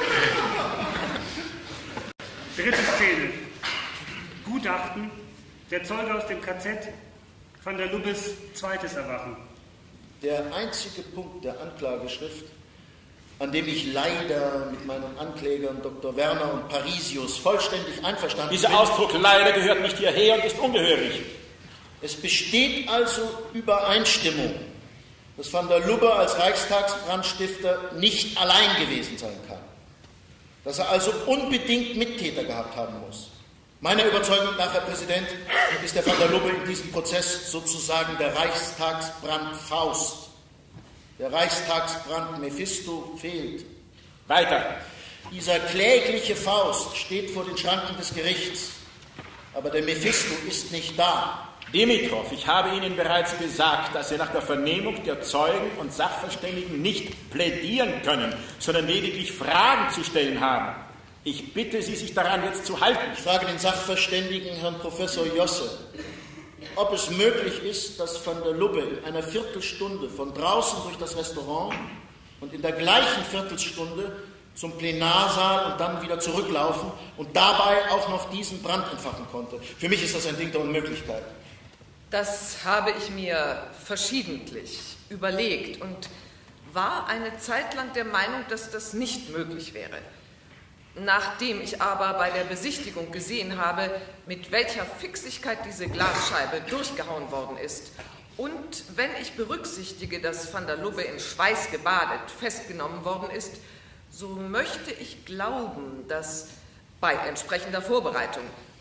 Dritte Szene. Gutachten. Der Zeuge aus dem K Z van der Lubbes zweites Erwachen. Der einzige Punkt der Anklageschrift, an dem ich leider mit meinen Anklägern Doktor Werner und Parisius vollständig einverstanden Dieser bin... Dieser Ausdruck leider gehört nicht hierher und ist ungehörig. Es besteht also Übereinstimmung, dass van der Lubbe als Reichstagsbrandstifter nicht allein gewesen sein kann. Dass er also unbedingt Mittäter gehabt haben muss. Meiner Überzeugung nach, Herr Präsident, ist der van der Lubbe in diesem Prozess sozusagen der Reichstagsbrand Faust. Der Reichstagsbrand Mephisto fehlt. Weiter. Dieser klägliche Faust steht vor den Schranken des Gerichts, aber der Mephisto ist nicht da. Dimitrov, ich habe Ihnen bereits gesagt, dass Sie nach der Vernehmung der Zeugen und Sachverständigen nicht plädieren können, sondern lediglich Fragen zu stellen haben. Ich bitte Sie, sich daran jetzt zu halten. Ich frage den Sachverständigen, Herrn Professor Josse, ob es möglich ist, dass van der Lubbe in einer Viertelstunde von draußen durch das Restaurant und in der gleichen Viertelstunde zum Plenarsaal und dann wieder zurücklaufen und dabei auch noch diesen Brand entfachen konnte. Für mich ist das ein Ding der Unmöglichkeit. Das habe ich mir verschiedentlich überlegt und war eine Zeit lang der Meinung, dass das nicht möglich wäre. Nachdem ich aber bei der Besichtigung gesehen habe, mit welcher Fixigkeit diese Glasscheibe durchgehauen worden ist und wenn ich berücksichtige, dass van der Lubbe in Schweiß gebadet festgenommen worden ist, so möchte ich glauben, dass bei entsprechender Vorbereitung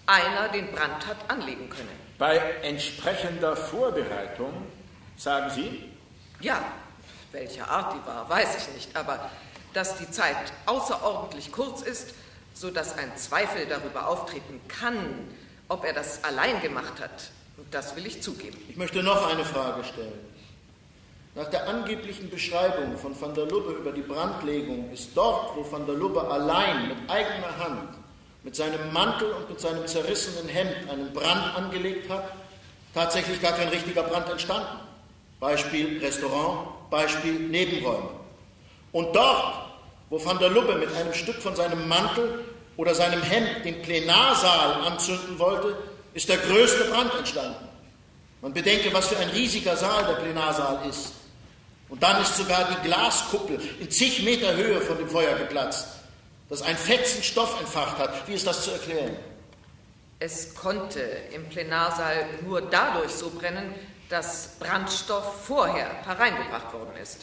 einer den Brand hat anlegen können. Bei entsprechender Vorbereitung, sagen Sie? Ja, welche Art die war, weiß ich nicht, aber dass die Zeit außerordentlich kurz ist, sodass ein Zweifel darüber auftreten kann, ob er das allein gemacht hat, das will ich zugeben. Ich möchte noch eine Frage stellen. Nach der angeblichen Beschreibung von van der Lubbe über die Brandlegung ist dort, wo van der Lubbe allein mit eigener Hand, mit seinem Mantel und mit seinem zerrissenen Hemd einen Brand angelegt hat, tatsächlich gar kein richtiger Brand entstanden. Beispiel Restaurant, Beispiel Nebenräume. Und dort, wo van der Lubbe mit einem Stück von seinem Mantel oder seinem Hemd den Plenarsaal anzünden wollte, ist der größte Brand entstanden. Man bedenke, was für ein riesiger Saal der Plenarsaal ist. Und dann ist sogar die Glaskuppel in zig Meter Höhe von dem Feuer geplatzt, das ein Fetzen Stoff entfacht hat. Wie ist das zu erklären? Es konnte im Plenarsaal nur dadurch so brennen, dass Brandstoff vorher hereingebracht worden ist.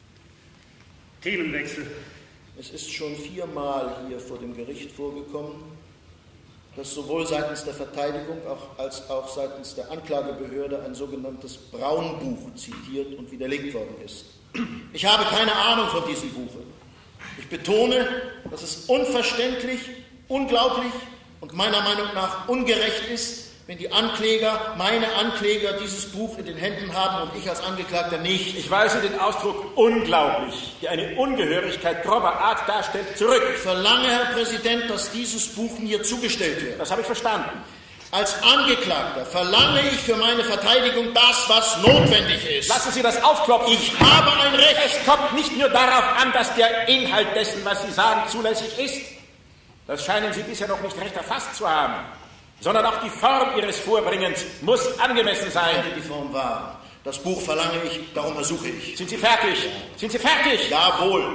Themenwechsel. Es ist schon viermal hier vor dem Gericht vorgekommen, dass sowohl seitens der Verteidigung als auch seitens der Anklagebehörde ein sogenanntes Braunbuch zitiert und widerlegt worden ist. Ich habe keine Ahnung von diesem Buche. Ich betone, dass es unverständlich, unglaublich und meiner Meinung nach ungerecht ist, wenn die Ankläger, meine Ankläger, dieses Buch in den Händen haben und ich als Angeklagter nicht. Ich weise den Ausdruck unglaublich, der eine Ungehörigkeit grober Art darstellt, zurück. Ich verlange, Herr Präsident, dass dieses Buch mir zugestellt wird. Das habe ich verstanden. Als Angeklagter verlange ich für meine Verteidigung das, was notwendig ist. Lassen Sie das aufklopfen. Ich habe ein Recht. Es kommt nicht nur darauf an, dass der Inhalt dessen, was Sie sagen, zulässig ist. Das scheinen Sie bisher noch nicht recht erfasst zu haben. Sondern auch die Form Ihres Vorbringens muss angemessen sein. Ich werde die Form wahren. Das Buch verlange ich, darum ersuche ich. Sind Sie fertig? Sind Sie fertig? Jawohl.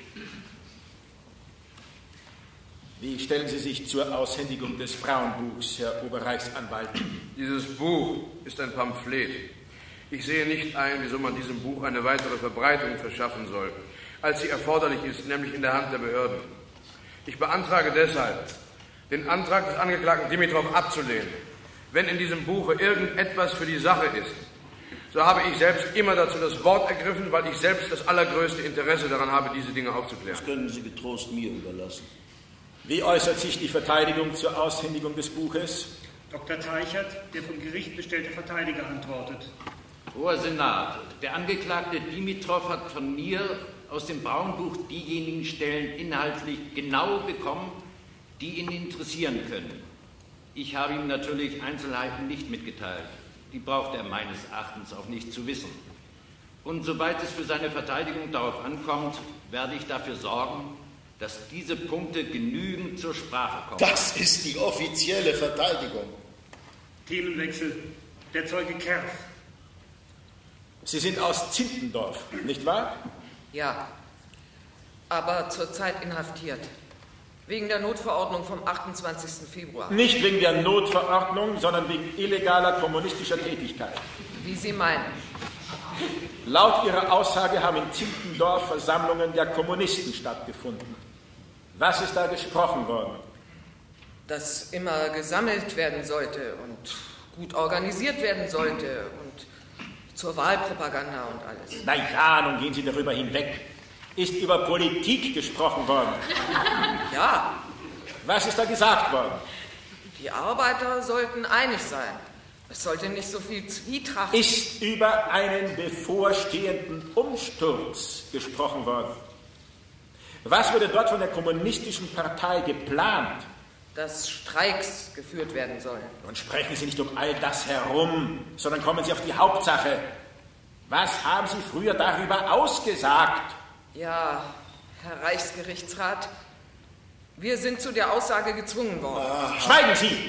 Wie stellen Sie sich zur Aushändigung des Braunbuchs, Herr Oberreichsanwalt? Dieses Buch ist ein Pamphlet. Ich sehe nicht ein, wieso man diesem Buch eine weitere Verbreitung verschaffen soll, als sie erforderlich ist, nämlich in der Hand der Behörden. Ich beantrage deshalb, den Antrag des Angeklagten Dimitrov abzulehnen. Wenn in diesem Buche irgendetwas für die Sache ist, so habe ich selbst immer dazu das Wort ergriffen, weil ich selbst das allergrößte Interesse daran habe, diese Dinge aufzuklären. Das können Sie getrost mir überlassen. Wie äußert sich die Verteidigung zur Aushändigung des Buches? Doktor Teichert, der vom Gericht bestellte Verteidiger, antwortet. Hoher Senat, der Angeklagte Dimitrov hat von mir aus dem Braunbuch diejenigen Stellen inhaltlich genau bekommen, die ihn interessieren können. Ich habe ihm natürlich Einzelheiten nicht mitgeteilt. Die braucht er meines Erachtens auch nicht zu wissen. Und sobald es für seine Verteidigung darauf ankommt, werde ich dafür sorgen, dass diese Punkte genügend zur Sprache kommen. Das ist die offizielle Verteidigung. Themenwechsel. Der Zeuge Kerf. Sie sind aus Zintendorf, nicht wahr? Ja, aber zurzeit inhaftiert. Wegen der Notverordnung vom achtundzwanzigsten Februar. Nicht wegen der Notverordnung, sondern wegen illegaler kommunistischer Tätigkeit. Wie Sie meinen. Laut Ihrer Aussage haben in Zintendorf Versammlungen der Kommunisten stattgefunden. Was ist da gesprochen worden? Dass immer gesammelt werden sollte und gut organisiert werden sollte und zur Wahlpropaganda und alles. Na ja, nun gehen Sie darüber hinweg. Ist über Politik gesprochen worden? Ja. Was ist da gesagt worden? Die Arbeiter sollten einig sein. Es sollte nicht so viel Zwietracht... Ist über einen bevorstehenden Umsturz gesprochen worden? Was wurde dort von der kommunistischen Partei geplant? Dass Streiks geführt werden sollen. Nun sprechen Sie nicht um all das herum, sondern kommen Sie auf die Hauptsache. Was haben Sie früher darüber ausgesagt? Ja, Herr Reichsgerichtsrat, wir sind zu der Aussage gezwungen worden. Ah. Schweigen Sie!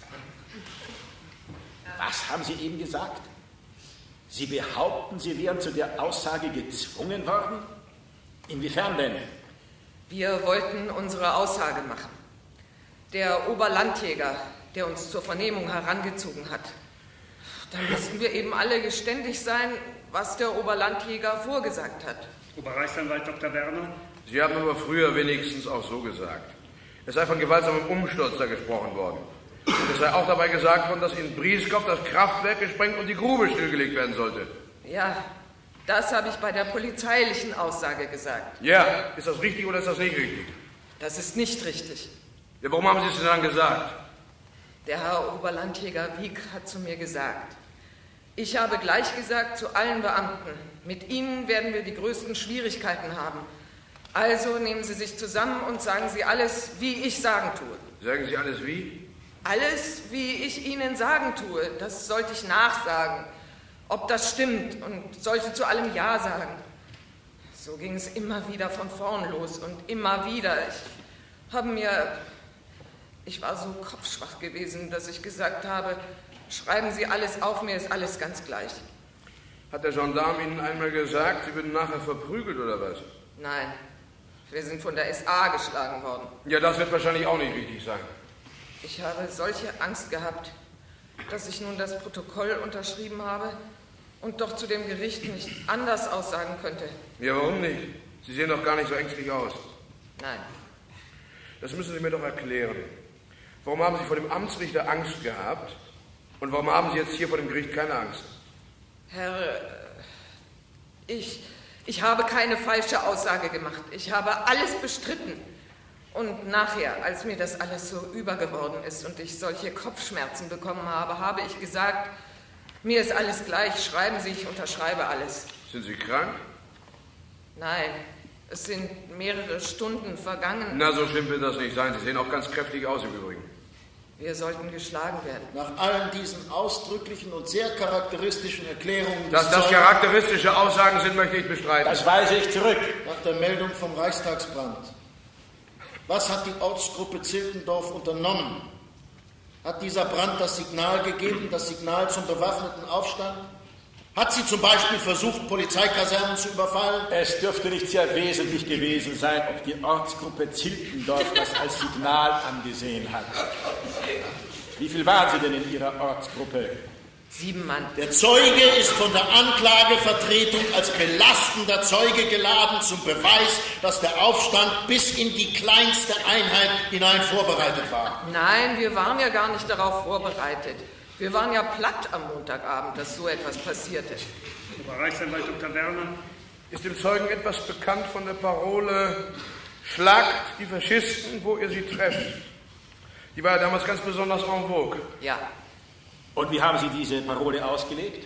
Was haben Sie eben gesagt? Sie behaupten, Sie wären zu der Aussage gezwungen worden? Inwiefern denn? Wir wollten unsere Aussage machen. Der Oberlandjäger, der uns zur Vernehmung herangezogen hat. Da müssten wir eben alle geständig sein, was der Oberlandjäger vorgesagt hat. Oberreichsanwalt Doktor Werner. Sie haben aber früher wenigstens auch so gesagt. Es sei von gewaltsamem Umsturz da gesprochen worden. Und es sei auch dabei gesagt worden, dass in Brieskow das Kraftwerk gesprengt und die Grube stillgelegt werden sollte. Ja, das habe ich bei der polizeilichen Aussage gesagt. Ja, ist das richtig oder ist das nicht richtig? Das ist nicht richtig. Ja, warum haben Sie es denn dann gesagt? Der Herr Oberlandjäger Wieck hat zu mir gesagt, ich habe gleich gesagt zu allen Beamten, mit Ihnen werden wir die größten Schwierigkeiten haben. Also nehmen Sie sich zusammen und sagen Sie alles, wie ich sagen tue. Sagen Sie alles wie? Alles, wie ich Ihnen sagen tue, das sollte ich nachsagen, ob das stimmt und sollte zu allem Ja sagen. So ging es immer wieder von vorn los und immer wieder. Ich habe mir, ich war so kopfschwach gewesen, dass ich gesagt habe, schreiben Sie alles auf, mir ist alles ganz gleich. Hat der Gendarm Ihnen einmal gesagt, Sie würden nachher verprügelt oder was? Nein, wir sind von der S A geschlagen worden. Ja, das wird wahrscheinlich auch nicht richtig sein. Ich habe solche Angst gehabt, dass ich nun das Protokoll unterschrieben habe und doch zu dem Gericht nicht anders aussagen könnte. Ja, warum nicht? Sie sehen doch gar nicht so ängstlich aus. Nein. Das müssen Sie mir doch erklären. Warum haben Sie vor dem Amtsrichter Angst gehabt und warum haben Sie jetzt hier vor dem Gericht keine Angst? Herr, ich, ich habe keine falsche Aussage gemacht. Ich habe alles bestritten. Und nachher, als mir das alles so übergeworden ist und ich solche Kopfschmerzen bekommen habe, habe ich gesagt, mir ist alles gleich, schreiben Sie, ich unterschreibe alles. Sind Sie krank? Nein, es sind mehrere Stunden vergangen. Na, so schlimm wird das nicht sein. Sie sehen auch ganz kräftig aus im Übrigen. Wir sollten geschlagen werden. Nach allen diesen ausdrücklichen und sehr charakteristischen Erklärungen... Dass das charakteristische Aussagen sind, möchte ich bestreiten. Das weise ich zurück. Nach der Meldung vom Reichstagsbrand. Was hat die Ortsgruppe Ziltendorf unternommen? Hat dieser Brand das Signal gegeben, das Signal zum bewaffneten Aufstand? Hat sie zum Beispiel versucht, Polizeikasernen zu überfallen? Es dürfte nicht sehr wesentlich gewesen sein, ob die Ortsgruppe Ziltendorf das als Signal angesehen hat. Wie viel waren Sie denn in Ihrer Ortsgruppe? Sieben Mann. Der Zeuge ist von der Anklagevertretung als belastender Zeuge geladen zum Beweis, dass der Aufstand bis in die kleinste Einheit hinein vorbereitet war. Nein, wir waren ja gar nicht darauf vorbereitet. Wir waren ja platt am Montagabend, dass so etwas passierte. Oberreichsanwalt Doktor Werner. Ist dem Zeugen etwas bekannt von der Parole Schlagt die Faschisten, wo ihr sie trefft? Die war ja damals ganz besonders en vogue. Ja. Und wie haben Sie diese Parole ausgelegt?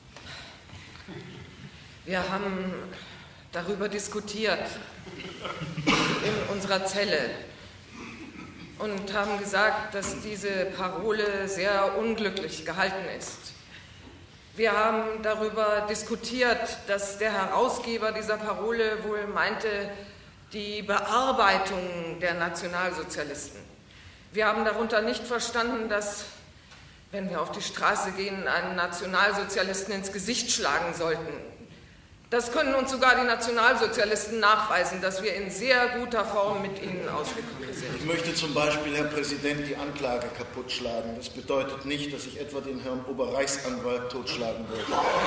Wir haben darüber diskutiert in unserer Zelle und haben gesagt, dass diese Parole sehr unglücklich gehalten ist. Wir haben darüber diskutiert, dass der Herausgeber dieser Parole wohl meinte, die Bearbeitung der Nationalsozialisten. Wir haben darunter nicht verstanden, dass, wenn wir auf die Straße gehen, einen Nationalsozialisten ins Gesicht schlagen sollten. Das können uns sogar die Nationalsozialisten nachweisen, dass wir in sehr guter Form mit ihnen ausgekommen sind. Ich möchte zum Beispiel, Herr Präsident, die Anklage kaputtschlagen. Das bedeutet nicht, dass ich etwa den Herrn Oberreichsanwalt totschlagen würde.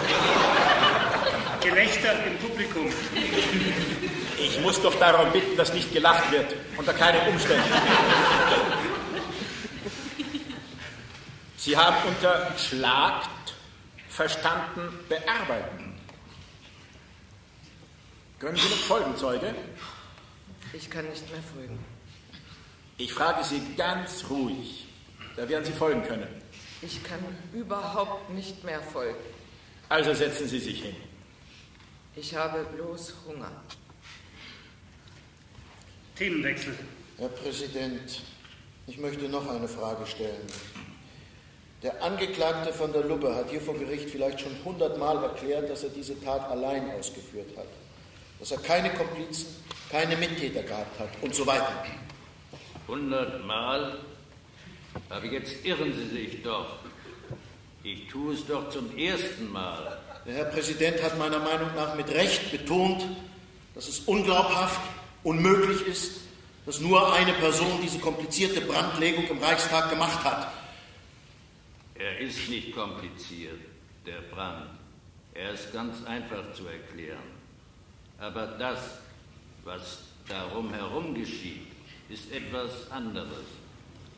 Gelächter im Publikum. Ich muss doch darum bitten, dass nicht gelacht wird, unter keinen Umständen. Sie haben unter schlagt verstanden bearbeiten. Können Sie noch folgen, Zeuge? Ich kann nicht mehr folgen. Ich frage Sie ganz ruhig. Da werden Sie folgen können. Ich kann überhaupt nicht mehr folgen. Also setzen Sie sich hin. Ich habe bloß Hunger. Themenwechsel. Herr Präsident, ich möchte noch eine Frage stellen. Der Angeklagte von der Lubbe hat hier vor Gericht vielleicht schon hundertmal erklärt, dass er diese Tat allein ausgeführt hat. Dass er keine Komplizen, keine Mittäter gehabt hat und so weiter. Hundertmal? Aber jetzt irren Sie sich doch. Ich tue es doch zum ersten Mal. Der Herr Präsident hat meiner Meinung nach mit Recht betont, dass es unglaubhaft, unmöglich ist, dass nur eine Person diese komplizierte Brandlegung im Reichstag gemacht hat. Er ist nicht kompliziert, der Brand. Er ist ganz einfach zu erklären. Aber das, was darum herum geschieht, ist etwas anderes.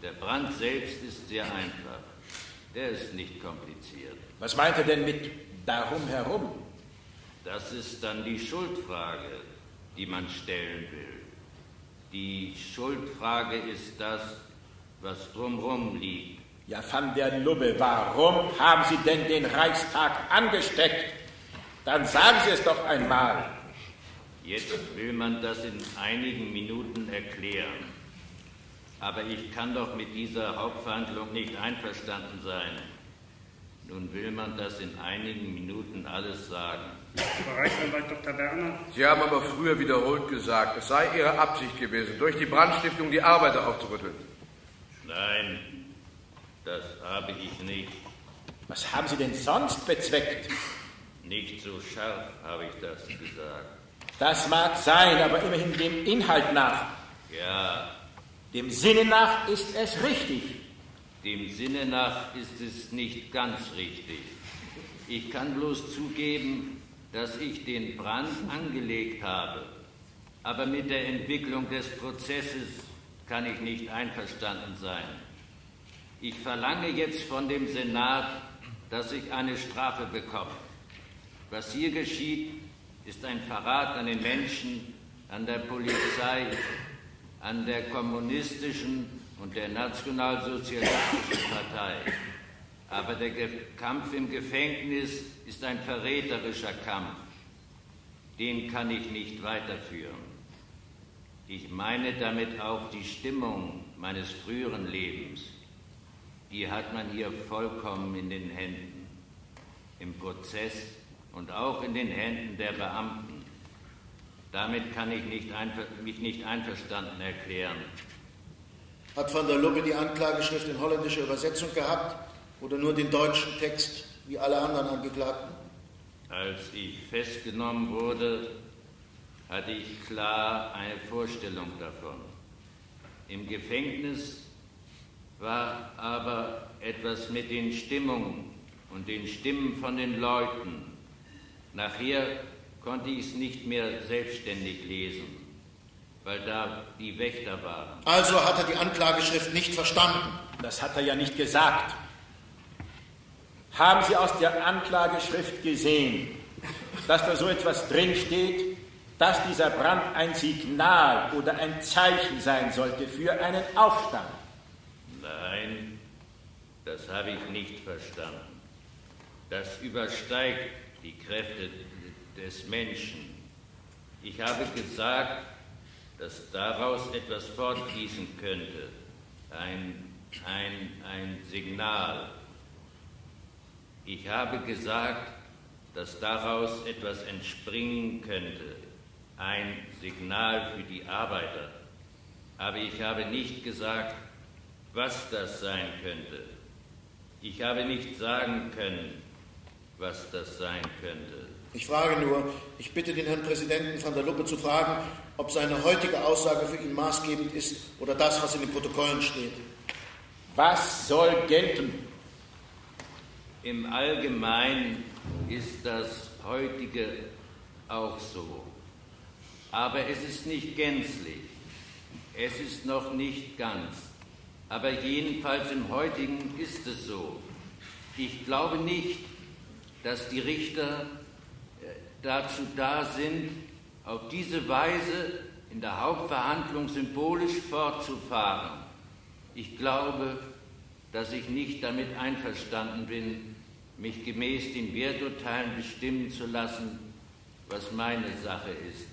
Der Brand selbst ist sehr einfach. Der ist nicht kompliziert. Was meint er denn mit darum herum? Das ist dann die Schuldfrage, die man stellen will. Die Schuldfrage ist das, was drumherum liegt. Ja, van der Lubbe, warum haben Sie denn den Reichstag angesteckt? Dann sagen Sie es doch einmal. Jetzt will man das in einigen Minuten erklären. Aber ich kann doch mit dieser Hauptverhandlung nicht einverstanden sein. Nun will man das in einigen Minuten alles sagen. Herr Rechtsanwalt Doktor Werner. Sie haben aber früher wiederholt gesagt, es sei Ihre Absicht gewesen, durch die Brandstiftung die Arbeiter aufzurütteln. Nein, das habe ich nicht. Was haben Sie denn sonst bezweckt? Nicht so scharf habe ich das gesagt. Das mag sein, aber immerhin dem Inhalt nach. Ja. Dem Sinne nach ist es richtig. Dem Sinne nach ist es nicht ganz richtig. Ich kann bloß zugeben, dass ich den Brand angelegt habe. Aber mit der Entwicklung des Prozesses kann ich nicht einverstanden sein. Ich verlange jetzt von dem Senat, dass ich eine Strafe bekomme. Was hier geschieht, ist ein Verrat an den Menschen, an der Polizei, an der kommunistischen und der nationalsozialistischen Partei. Aber der Ge- Kampf im Gefängnis ist ein verräterischer Kampf. Den kann ich nicht weiterführen. Ich meine damit auch die Stimmung meines früheren Lebens. Die hat man hier vollkommen in den Händen. Im Prozess und auch in den Händen der Beamten. Damit kann ich nicht mich nicht einverstanden erklären. Hat van der Lubbe die Anklageschrift in holländischer Übersetzung gehabt oder nur den deutschen Text wie alle anderen Angeklagten? Als ich festgenommen wurde, hatte ich klar eine Vorstellung davon. Im Gefängnis war aber etwas mit den Stimmungen und den Stimmen von den Leuten. Nachher konnte ich es nicht mehr selbstständig lesen, weil da die Wächter waren. Also hat er die Anklageschrift nicht verstanden? Das hat er ja nicht gesagt. Haben Sie aus der Anklageschrift gesehen, dass da so etwas drinsteht, dass dieser Brand ein Signal oder ein Zeichen sein sollte für einen Aufstand? Nein, das habe ich nicht verstanden. Das übersteigt die Kräfte des Menschen. Ich habe gesagt, dass daraus etwas fortfließen könnte, ein, ein, ein Signal. Ich habe gesagt, dass daraus etwas entspringen könnte, ein Signal für die Arbeiter. Aber ich habe nicht gesagt, was das sein könnte. Ich habe nicht sagen können, was das sein könnte. Ich frage nur, ich bitte den Herrn Präsidenten van der Lubbe zu fragen, ob seine heutige Aussage für ihn maßgebend ist oder das, was in den Protokollen steht. Was soll gelten? Im Allgemeinen ist das heutige auch so. Aber es ist nicht gänzlich. Es ist noch nicht ganz. Aber jedenfalls im heutigen ist es so. Ich glaube nicht, dass die Richter dazu da sind, auf diese Weise in der Hauptverhandlung symbolisch fortzufahren. Ich glaube, dass ich nicht damit einverstanden bin, mich gemäß den Werturteilen bestimmen zu lassen, was meine Sache ist.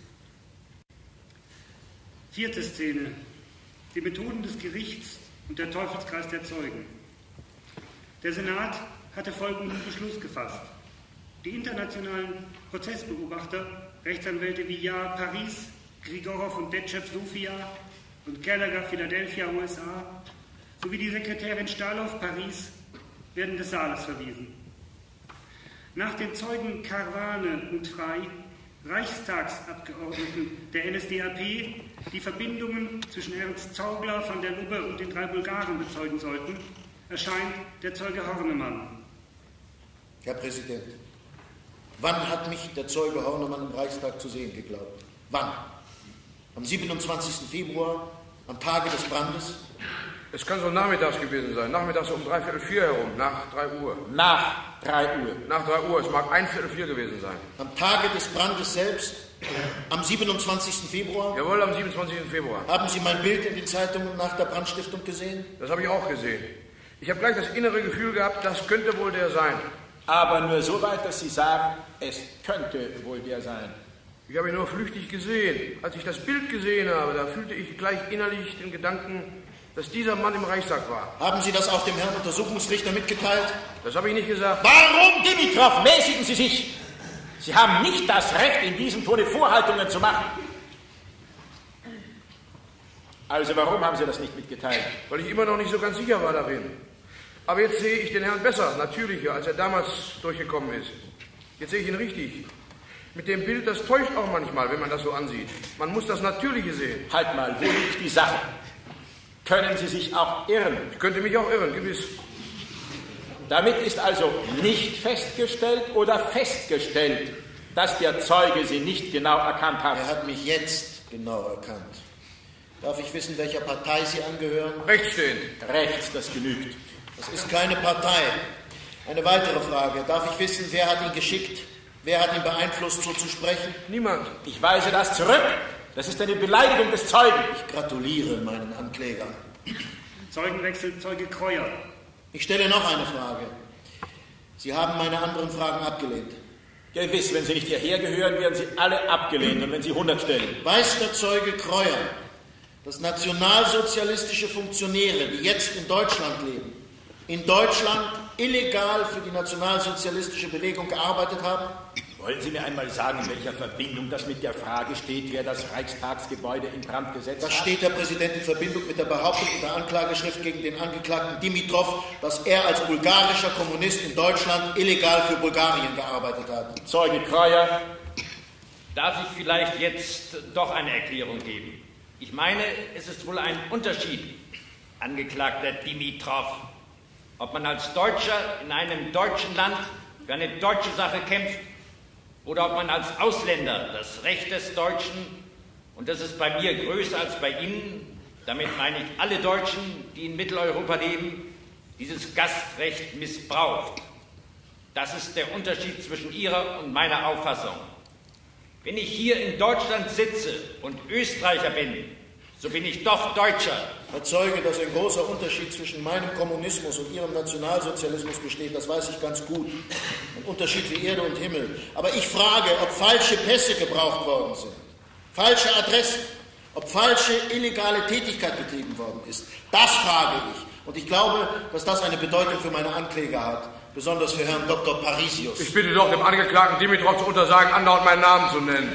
Vierte Szene. Die Methoden des Gerichts und der Teufelskreis der Zeugen. Der Senat hatte folgenden Beschluss gefasst. Die internationalen Prozessbeobachter, Rechtsanwälte wie Jahr Paris, Grigorow und Detschew Sofia und Gallagher Philadelphia U S A sowie die Sekretärin Stahlow Paris werden des Saales verwiesen. Nach den Zeugen Karwane und Frey, Reichstagsabgeordneten der N S D A P, die Verbindungen zwischen Ernst Zaugler, van der Lubbe und den drei Bulgaren bezeugen sollten, erscheint der Zeuge Hornemann. Herr Präsident, wann hat mich der Zeuge Hornemann im Reichstag zu sehen geglaubt? Wann? Am siebenundzwanzigsten Februar, am Tage des Brandes? Es kann so nachmittags gewesen sein. Nachmittags so um dreiviertel vier herum, nach drei Uhr. Nach drei Uhr. Nach drei Uhr, es mag ein Viertel vier gewesen sein. Am Tage des Brandes selbst, am siebenundzwanzigsten Februar? Jawohl, am siebenundzwanzigsten Februar. Haben Sie mein Bild in den Zeitungen nach der Brandstiftung gesehen? Das habe ich auch gesehen. Ich habe gleich das innere Gefühl gehabt, das könnte wohl der sein. Aber nur so weit, dass Sie sagen, es könnte wohl der sein. Ich habe ihn nur flüchtig gesehen. Als ich das Bild gesehen habe, da fühlte ich gleich innerlich den Gedanken, dass dieser Mann im Reichstag war. Haben Sie das auch dem Herrn Untersuchungsrichter mitgeteilt? Das habe ich nicht gesagt. Warum, Dimitrov, mäßigen Sie sich? Sie haben nicht das Recht, in diesem Tone Vorhaltungen zu machen. Also warum haben Sie das nicht mitgeteilt? Weil ich immer noch nicht so ganz sicher war darin. Aber jetzt sehe ich den Herrn besser, natürlicher, als er damals durchgekommen ist. Jetzt sehe ich ihn richtig. Mit dem Bild, das täuscht auch manchmal, wenn man das so ansieht. Man muss das Natürliche sehen. Halt mal, wo liegt die Sache? Können Sie sich auch irren? Ich könnte mich auch irren, gewiss. Damit ist also nicht festgestellt oder festgestellt, dass der Zeuge Sie nicht genau erkannt hat. Er hat mich jetzt genau erkannt. Darf ich wissen, welcher Partei Sie angehören? Rechtsstehend. Rechts, das genügt. Das ist keine Partei. Eine weitere Frage. Darf ich wissen, wer hat ihn geschickt? Wer hat ihn beeinflusst, so zu sprechen? Niemand. Ich weise das zurück. Das ist eine Beleidigung des Zeugen. Ich gratuliere meinen Anklägern. Zeugenwechsel, Zeuge Kreuer. Ich stelle noch eine Frage. Sie haben meine anderen Fragen abgelehnt. Gewiss, wenn Sie nicht hierher gehören, werden Sie alle abgelehnt. Und wenn Sie hundert stellen. Weiß der Zeuge Kreuer, dass nationalsozialistische Funktionäre, die jetzt in Deutschland leben, in Deutschland illegal für die nationalsozialistische Bewegung gearbeitet haben? Wollen Sie mir einmal sagen, in welcher Verbindung das mit der Frage steht, wer das Reichstagsgebäude in Brand gesetzt hat? Das steht, Herr Präsident, in Verbindung mit der Behauptung in der Anklageschrift gegen den Angeklagten Dimitrov, dass er als bulgarischer Kommunist in Deutschland illegal für Bulgarien gearbeitet hat. Zeuge Kreuer. Darf ich vielleicht jetzt doch eine Erklärung geben? Ich meine, es ist wohl ein Unterschied, Angeklagter Dimitrov, ob man als Deutscher in einem deutschen Land für eine deutsche Sache kämpft oder ob man als Ausländer das Recht des Deutschen, und das ist bei mir größer als bei Ihnen, damit meine ich alle Deutschen, die in Mitteleuropa leben, dieses Gastrecht missbraucht. Das ist der Unterschied zwischen Ihrer und meiner Auffassung. Wenn ich hier in Deutschland sitze und Österreicher bin, so bin ich doch Deutscher. Herr Zeuge, dass ein großer Unterschied zwischen meinem Kommunismus und Ihrem Nationalsozialismus besteht, das weiß ich ganz gut. Ein Unterschied wie Erde und Himmel. Aber ich frage, ob falsche Pässe gebraucht worden sind, falsche Adressen, ob falsche illegale Tätigkeit betrieben worden ist. Das frage ich. Und ich glaube, dass das eine Bedeutung für meine Ankläger hat. Besonders für Herrn Doktor Parisius. Ich bitte doch, dem Angeklagten Dimitrov zu untersagen, andauernd meinen Namen zu nennen.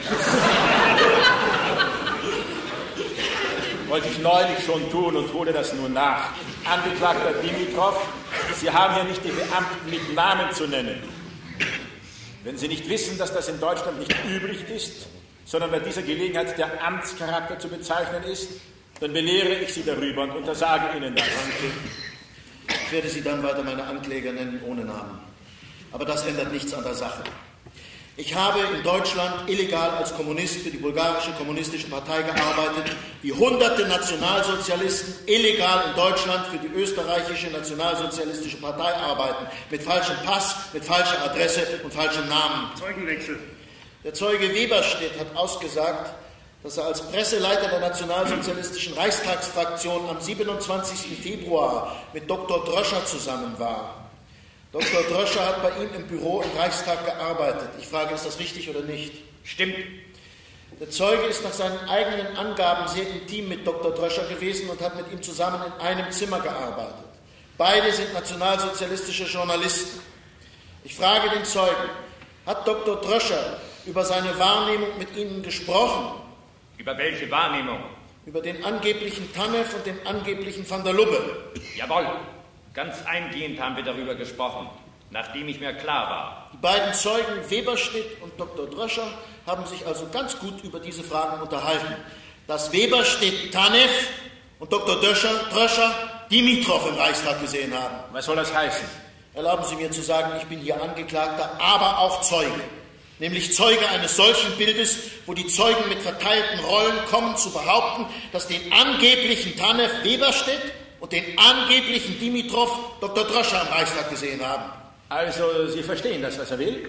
Wollte ich neulich schon tun und hole das nun nach. Angeklagter Dimitrov, Sie haben hier nicht die Beamten mit Namen zu nennen. Wenn Sie nicht wissen, dass das in Deutschland nicht üblich ist, sondern bei dieser Gelegenheit der Amtscharakter zu bezeichnen ist, dann belehre ich Sie darüber und untersage Ihnen das. Ich werde Sie dann weiter meine Ankläger nennen, ohne Namen. Aber das ändert nichts an der Sache. Ich habe in Deutschland illegal als Kommunist für die bulgarische kommunistische Partei gearbeitet, wie hunderte Nationalsozialisten illegal in Deutschland für die österreichische nationalsozialistische Partei arbeiten. Mit falschem Pass, mit falscher Adresse und falschem Namen. Zeugenwechsel. Der Zeuge Weberstedt hat ausgesagt, dass er als Presseleiter der nationalsozialistischen Reichstagsfraktion am siebenundzwanzigsten Februar mit Doktor Dröscher zusammen war. Doktor Dröscher hat bei ihm im Büro im Reichstag gearbeitet. Ich frage, ist das richtig oder nicht? Stimmt. Der Zeuge ist nach seinen eigenen Angaben sehr intim mit Doktor Dröscher gewesen und hat mit ihm zusammen in einem Zimmer gearbeitet. Beide sind nationalsozialistische Journalisten. Ich frage den Zeugen, hat Doktor Dröscher über seine Wahrnehmung mit Ihnen gesprochen? Über welche Wahrnehmung? Über den angeblichen Tanev und den angeblichen Van der Lubbe. Jawohl, ganz eingehend haben wir darüber gesprochen, nachdem ich mir klar war. Die beiden Zeugen Weberstedt und Doktor Dröscher haben sich also ganz gut über diese Fragen unterhalten. Dass Weberstedt Tanev und Doktor Dröscher, Dröscher Dimitrov im Reichstag gesehen haben. Was soll das heißen? Erlauben Sie mir zu sagen, ich bin hier Angeklagter, aber auch Zeuge. Nämlich Zeuge eines solchen Bildes, wo die Zeugen mit verteilten Rollen kommen zu behaupten, dass den angeblichen Tanev Weberstedt und den angeblichen Dimitrov Doktor Droscher am Reichstag gesehen haben. Also, Sie verstehen das, was er will?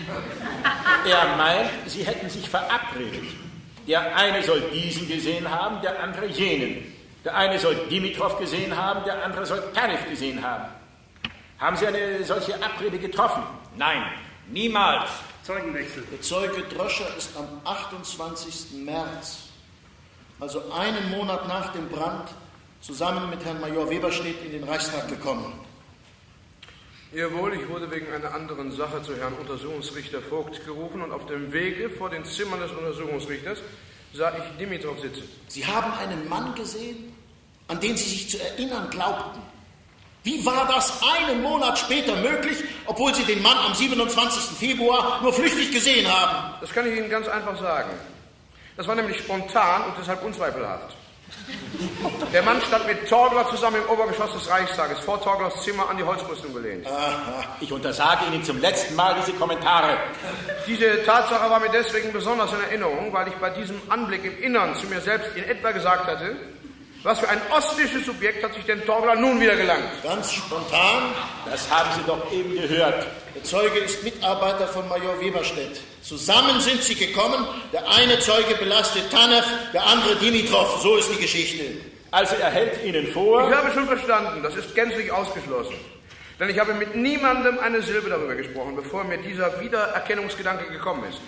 Er meint, Sie hätten sich verabredet. Der eine soll diesen gesehen haben, der andere jenen. Der eine soll Dimitrov gesehen haben, der andere soll Tanev gesehen haben. Haben Sie eine solche Abrede getroffen? Nein, niemals. Zeugenwechsel. Der Zeuge Droscher ist am achtundzwanzigsten März, also einen Monat nach dem Brand, zusammen mit Herrn Major Weberstedt in den Reichstag gekommen. Jawohl, ich wurde wegen einer anderen Sache zu Herrn Untersuchungsrichter Vogt gerufen und auf dem Wege vor den Zimmern des Untersuchungsrichters sah ich Dimitrov sitzen. Sie haben einen Mann gesehen, an den Sie sich zu erinnern glaubten. Wie war das einen Monat später möglich, obwohl Sie den Mann am siebenundzwanzigsten Februar nur flüchtig gesehen haben? Das kann ich Ihnen ganz einfach sagen. Das war nämlich spontan und deshalb unzweifelhaft. Der Mann stand mit Torgler zusammen im Obergeschoss des Reichstages, vor Torglers Zimmer an die Holzbrüstung gelehnt. Aha. Ich untersage Ihnen zum letzten Mal diese Kommentare. Diese Tatsache war mir deswegen besonders in Erinnerung, weil ich bei diesem Anblick im Innern zu mir selbst in etwa gesagt hatte, was für ein ostliches Subjekt hat sich denn Torgler nun wieder gelangt? Ganz spontan? Das haben Sie doch eben gehört. Der Zeuge ist Mitarbeiter von Major Weberstedt. Zusammen sind sie gekommen. Der eine Zeuge belastet Tanev, der andere Dimitrov. So ist die Geschichte. Also er hält Ihnen vor... Ich habe schon verstanden. Das ist gänzlich ausgeschlossen. Denn ich habe mit niemandem eine Silbe darüber gesprochen, bevor mir dieser Wiedererkennungsgedanke gekommen ist.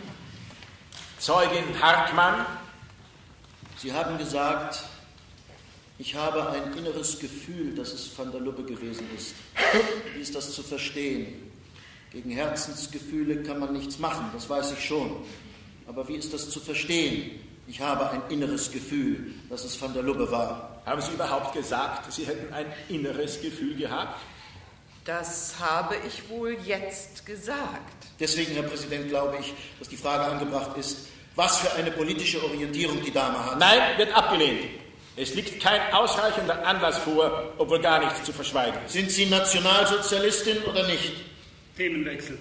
Zeugin Hartmann? Sie haben gesagt, ich habe ein inneres Gefühl, dass es van der Lubbe gewesen ist. Wie ist das zu verstehen? Gegen Herzensgefühle kann man nichts machen, das weiß ich schon. Aber wie ist das zu verstehen? Ich habe ein inneres Gefühl, dass es van der Lubbe war. Haben Sie überhaupt gesagt, Sie hätten ein inneres Gefühl gehabt? Das habe ich wohl jetzt gesagt. Deswegen, Herr Präsident, glaube ich, dass die Frage angebracht ist, was für eine politische Orientierung die Dame hat. Nein, wird abgelehnt. Es liegt kein ausreichender Anlass vor, obwohl gar nichts zu verschweigen ist. Sind Sie Nationalsozialistin oder nicht? Themenwechsel.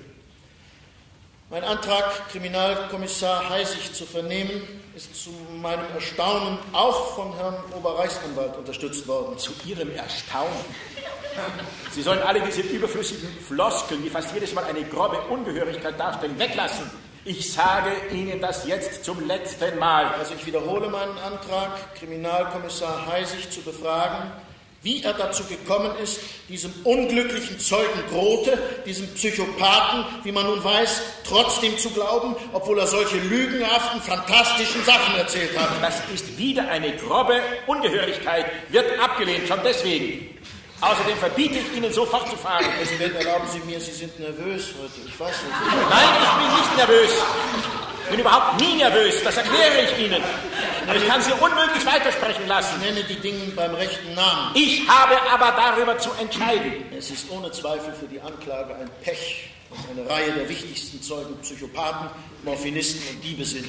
Mein Antrag, Kriminalkommissar Heisig zu vernehmen, ist zu meinem Erstaunen auch von Herrn Oberreichsanwalt unterstützt worden. Zu Ihrem Erstaunen? Sie sollen alle diese überflüssigen Floskeln, die fast jedes Mal eine grobe Ungehörigkeit darstellen, weglassen. Ich sage Ihnen das jetzt zum letzten Mal. Also ich wiederhole meinen Antrag, Kriminalkommissar Heisig zu befragen, wie er dazu gekommen ist, diesem unglücklichen Zeugen Grote, diesem Psychopathen, wie man nun weiß, trotzdem zu glauben, obwohl er solche lügenhaften, fantastischen Sachen erzählt hat. Das ist wieder eine grobe Ungehörigkeit, wird abgelehnt, schon deswegen. Außerdem verbiete ich Ihnen, so fortzufahren. Herr Präsident, erlauben Sie mir, Sie sind nervös heute. Ich weiß nicht. Nein, ich bin nicht nervös. Ich bin überhaupt nie nervös, das erkläre ich Ihnen. Aber ich kann Sie unmöglich weitersprechen lassen. Ich nenne die Dinge beim rechten Namen. Ich habe aber darüber zu entscheiden. Es ist ohne Zweifel für die Anklage ein Pech, dass eine Reihe der wichtigsten Zeugen Psychopathen, Morphinisten und Diebe sind.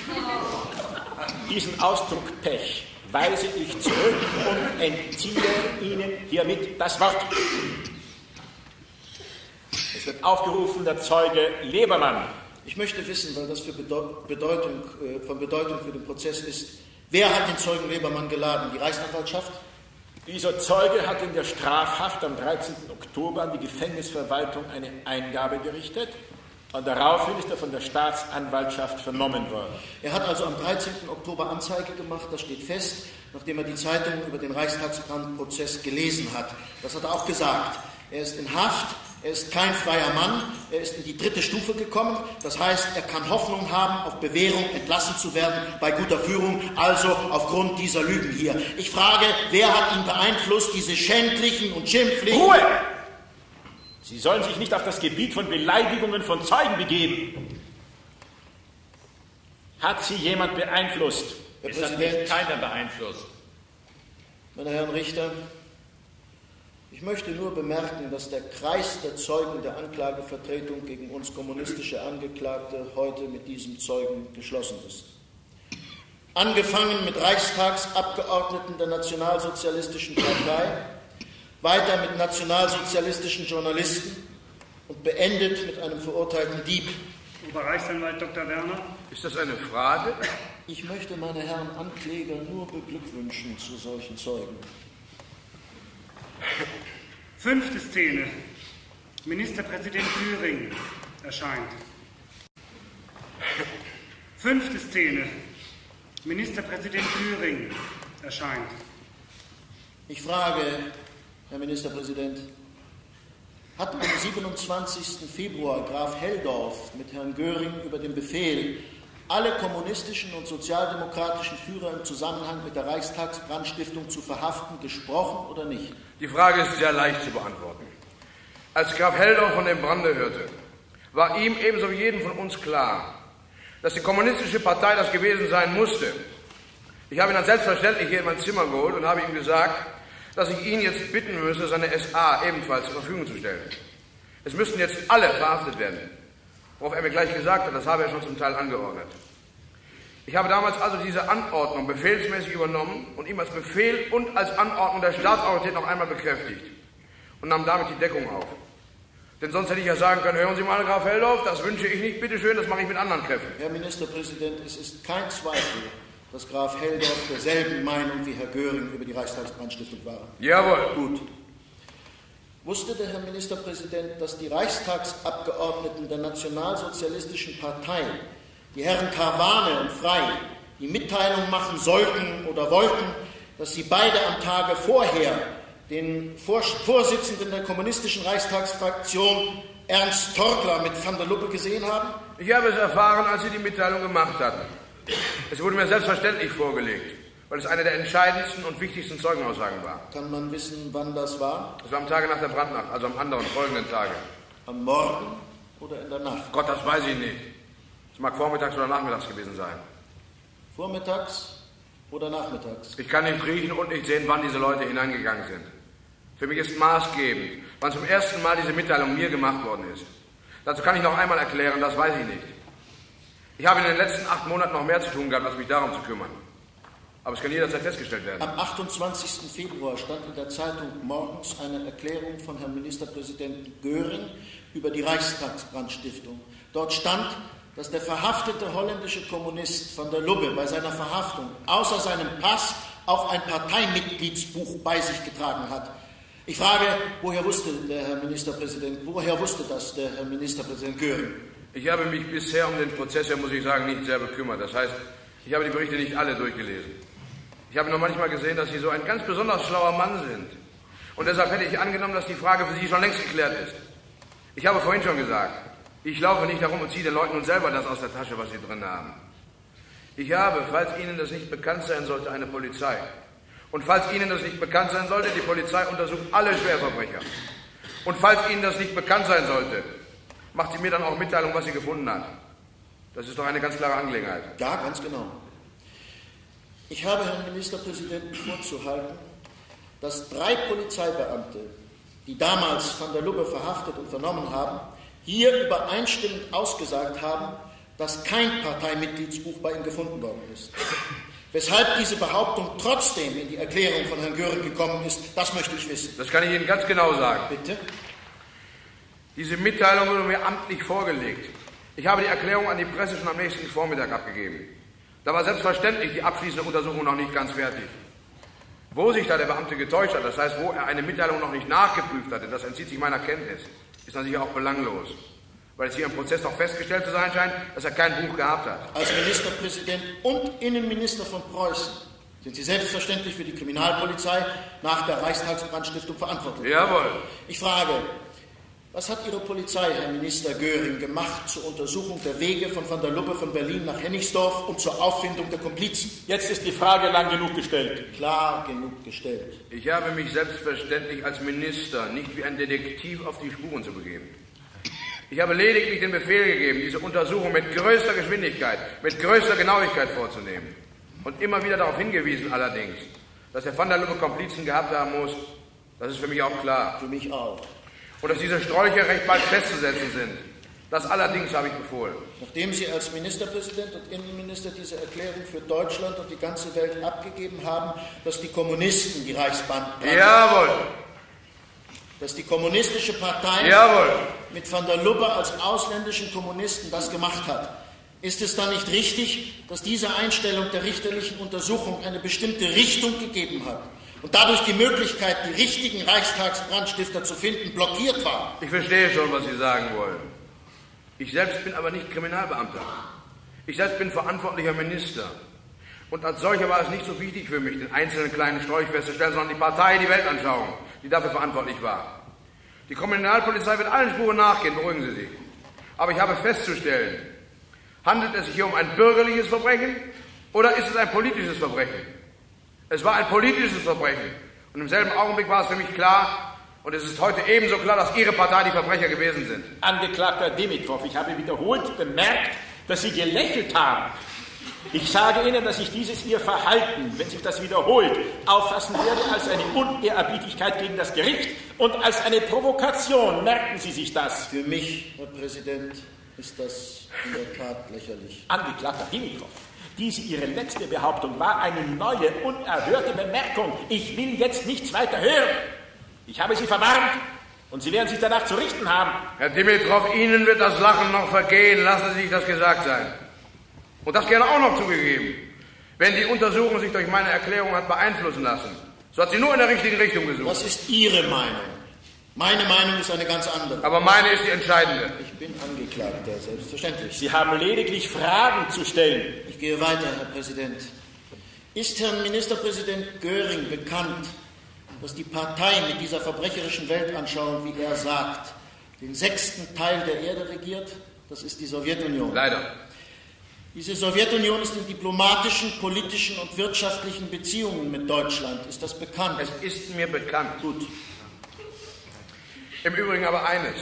Diesen Ausdruck Pech weise ich zurück und entziehe Ihnen hiermit das Wort. Es wird aufgerufen der Zeuge Lebermann. Ich möchte wissen, weil das für Bedeutung, äh, von Bedeutung für den Prozess ist, wer hat den Zeugen Lebermann geladen? Die Reichsanwaltschaft? Dieser Zeuge hat in der Strafhaft am dreizehnten Oktober an die Gefängnisverwaltung eine Eingabe gerichtet und daraufhin ist er von der Staatsanwaltschaft vernommen worden. Er hat also am dreizehnten Oktober Anzeige gemacht, das steht fest, nachdem er die Zeitung über den Reichstagsbrandprozess gelesen hat. Das hat er auch gesagt. Er ist in Haft. Er ist kein freier Mann, er ist in die dritte Stufe gekommen, das heißt, er kann Hoffnung haben, auf Bewährung entlassen zu werden, bei guter Führung, also aufgrund dieser Lügen hier. Ich frage, wer hat ihn beeinflusst, diese schändlichen und schimpflichen... Ruhe! Sie sollen sich nicht auf das Gebiet von Beleidigungen von Zeugen begeben. Hat Sie jemand beeinflusst? Herr Es hat Präsident, mich keiner beeinflusst. meine Herren Richter, ich möchte nur bemerken, dass der Kreis der Zeugen der Anklagevertretung gegen uns kommunistische Angeklagte heute mit diesem Zeugen geschlossen ist. Angefangen mit Reichstagsabgeordneten der Nationalsozialistischen Partei, weiter mit nationalsozialistischen Journalisten und beendet mit einem verurteilten Dieb. Oberreichsanwalt Doktor Werner. Ist das eine Frage? Ich möchte meine Herren Ankläger nur beglückwünschen zu solchen Zeugen. Fünfte Szene. Ministerpräsident Göring erscheint. Fünfte Szene. Ministerpräsident Göring erscheint. Ich frage, Herr Ministerpräsident, hat am siebenundzwanzigsten Februar Graf Helldorf mit Herrn Göring über den Befehl, alle kommunistischen und sozialdemokratischen Führer im Zusammenhang mit der Reichstagsbrandstiftung zu verhaften, gesprochen oder nicht? Die Frage ist sehr leicht zu beantworten. Als Graf Helldorf von dem Brande hörte, war ihm ebenso wie jedem von uns klar, dass die kommunistische Partei das gewesen sein musste. Ich habe ihn dann selbstverständlich hier in mein Zimmer geholt und habe ihm gesagt, dass ich ihn jetzt bitten müsse, seine S A ebenfalls zur Verfügung zu stellen. Es müssten jetzt alle verhaftet werden. Worauf er mir gleich gesagt hat, das habe er schon zum Teil angeordnet. Ich habe damals also diese Anordnung befehlsmäßig übernommen und ihm als Befehl und als Anordnung der Staatsautorität noch einmal bekräftigt und nahm damit die Deckung auf. Denn sonst hätte ich ja sagen können, hören Sie mal, Graf Helldorf, das wünsche ich nicht, bitteschön, das mache ich mit anderen Kräften. Herr Ministerpräsident, es ist kein Zweifel, dass Graf Helldorf derselben Meinung wie Herr Göring über die Reichstagsbrandstiftung war. Jawohl. Gut. Wusste der Herr Ministerpräsident, dass die Reichstagsabgeordneten der Nationalsozialistischen Partei, die Herren Karwane und Frey, die Mitteilung machen sollten oder wollten, dass sie beide am Tage vorher den Vorsitzenden der kommunistischen Reichstagsfraktion Ernst Torgler mit van der Luppe gesehen haben? Ich habe es erfahren, als Sie die Mitteilung gemacht hatten. Es wurde mir selbstverständlich vorgelegt, weil es eine der entscheidendsten und wichtigsten Zeugenaussagen war. Kann man wissen, wann das war? Es war am Tage nach der Brandnacht, also am anderen, folgenden Tage. Am Morgen oder in der Nacht? Gott, das weiß ich nicht. Es mag vormittags oder nachmittags gewesen sein. Vormittags oder nachmittags? Ich kann nicht riechen und nicht sehen, wann diese Leute hineingegangen sind. Für mich ist maßgebend, wann zum ersten Mal diese Mitteilung mir gemacht worden ist. Dazu kann ich noch einmal erklären, das weiß ich nicht. Ich habe in den letzten acht Monaten noch mehr zu tun gehabt, als mich darum zu kümmern. Aber es kann jederzeit festgestellt werden. Am achtundzwanzigsten Februar stand in der Zeitung morgens eine Erklärung von Herrn Ministerpräsidenten Göring über die Reichstagsbrandstiftung. Dort stand, dass der verhaftete holländische Kommunist van der Luppe bei seiner Verhaftung außer seinem Pass auch ein Parteimitgliedsbuch bei sich getragen hat. Ich frage, woher wusste der Herr Ministerpräsident, woher wusste das der Herr Ministerpräsident Göring? Ich habe mich bisher um den Prozess, ja, muss ich sagen, nicht sehr bekümmert. Das heißt, ich habe die Berichte nicht alle durchgelesen. Ich habe nur manchmal gesehen, dass Sie so ein ganz besonders schlauer Mann sind. Und deshalb hätte ich angenommen, dass die Frage für Sie schon längst geklärt ist. Ich habe vorhin schon gesagt, ich laufe nicht herum und ziehe den Leuten nun selber das aus der Tasche, was sie drin haben. Ich habe, falls Ihnen das nicht bekannt sein sollte, eine Polizei. Und falls Ihnen das nicht bekannt sein sollte, die Polizei untersucht alle Schwerverbrecher. Und falls Ihnen das nicht bekannt sein sollte, macht sie mir dann auch Mitteilung, was sie gefunden hat. Das ist doch eine ganz klare Angelegenheit. Ja, ganz genau. Ich habe Herrn Ministerpräsidenten vorzuhalten, dass drei Polizeibeamte, die damals van der Luppe verhaftet und vernommen haben, hier übereinstimmend ausgesagt haben, dass kein Parteimitgliedsbuch bei ihm gefunden worden ist. Weshalb diese Behauptung trotzdem in die Erklärung von Herrn Göring gekommen ist, das möchte ich wissen. Das kann ich Ihnen ganz genau sagen. Bitte? Diese Mitteilung wurde mir amtlich vorgelegt. Ich habe die Erklärung an die Presse schon am nächsten Vormittag abgegeben. Da war selbstverständlich die abschließende Untersuchung noch nicht ganz fertig. Wo sich da der Beamte getäuscht hat, das heißt, wo er eine Mitteilung noch nicht nachgeprüft hatte, das entzieht sich meiner Kenntnis, ist dann sicher auch belanglos. Weil es hier im Prozess noch festgestellt zu sein scheint, dass er kein Buch gehabt hat. Als Ministerpräsident und Innenminister von Preußen sind Sie selbstverständlich für die Kriminalpolizei nach der Reichstagsbrandstiftung verantwortlich. Jawohl. Ich frage, was hat Ihre Polizei, Herr Minister Göring, gemacht zur Untersuchung der Wege von van der Luppe von Berlin nach Hennigsdorf und zur Auffindung der Komplizen? Jetzt ist die Frage lang genug gestellt. Klar genug gestellt. Ich habe mich selbstverständlich als Minister nicht wie ein Detektiv auf die Spuren zu begeben. Ich habe lediglich den Befehl gegeben, diese Untersuchung mit größter Geschwindigkeit, mit größter Genauigkeit vorzunehmen. Und immer wieder darauf hingewiesen allerdings, dass der van der Luppe Komplizen gehabt haben muss, das ist für mich auch klar. Für mich auch. Und dass diese Sträucher recht bald festzusetzen sind. Das allerdings habe ich befohlen. Nachdem Sie als Ministerpräsident und Innenminister diese Erklärung für Deutschland und die ganze Welt abgegeben haben, dass die Kommunisten die Reichsbahn... Jawohl. Dass die kommunistische Partei Jawohl. mit van der Luppe als ausländischen Kommunisten das gemacht hat, ist es dann nicht richtig, dass diese Einstellung der richterlichen Untersuchung eine bestimmte Richtung gegeben hat und dadurch die Möglichkeit, die richtigen Reichstagsbrandstifter zu finden, blockiert war. Ich verstehe schon, was Sie sagen wollen. Ich selbst bin aber nicht Kriminalbeamter. Ich selbst bin verantwortlicher Minister. Und als solcher war es nicht so wichtig für mich, den einzelnen kleinen Strolch festzustellen, sondern die Partei, die Weltanschauung, die dafür verantwortlich war. Die Kriminalpolizei wird allen Spuren nachgehen, beruhigen Sie sich. Aber ich habe festzustellen, handelt es sich hier um ein bürgerliches Verbrechen oder ist es ein politisches Verbrechen? Es war ein politisches Verbrechen. Und im selben Augenblick war es für mich klar, und es ist heute ebenso klar, dass Ihre Partei die Verbrecher gewesen sind. Angeklagter Dimitrov, ich habe wiederholt bemerkt, dass Sie gelächelt haben. Ich sage Ihnen, dass ich dieses Ihr Verhalten, wenn sich das wiederholt, auffassen werde als eine Unehrerbietigkeit gegen das Gericht und als eine Provokation. Merken Sie sich das. Für mich, Herr Präsident, ist das in der Tat lächerlich. Angeklagter Dimitrov, diese Ihre letzte Behauptung war eine neue, unerhörte Bemerkung. Ich will jetzt nichts weiter hören. Ich habe Sie verwarnt und Sie werden sich danach zu richten haben. Herr Dimitrov, Ihnen wird das Lachen noch vergehen. Lassen Sie sich das gesagt sein. Und das gerne auch noch zugegeben. Wenn die Untersuchung sich durch meine Erklärung hat beeinflussen lassen, so hat sie nur in der richtigen Richtung gesucht. Das ist Ihre Meinung. Meine Meinung ist eine ganz andere. Aber meine ist die entscheidende. Ich bin Angeklagter, selbstverständlich. Sie haben lediglich Fragen zu stellen. Ich gehe weiter, Herr Präsident. Ist Herrn Ministerpräsident Göring bekannt, dass die Partei mit dieser verbrecherischen Weltanschauung, wie er sagt, den sechsten Teil der Erde regiert? Das ist die Sowjetunion. Leider. Diese Sowjetunion ist in diplomatischen, politischen und wirtschaftlichen Beziehungen mit Deutschland. Ist das bekannt? Es ist mir bekannt. Gut. Im Übrigen aber eines.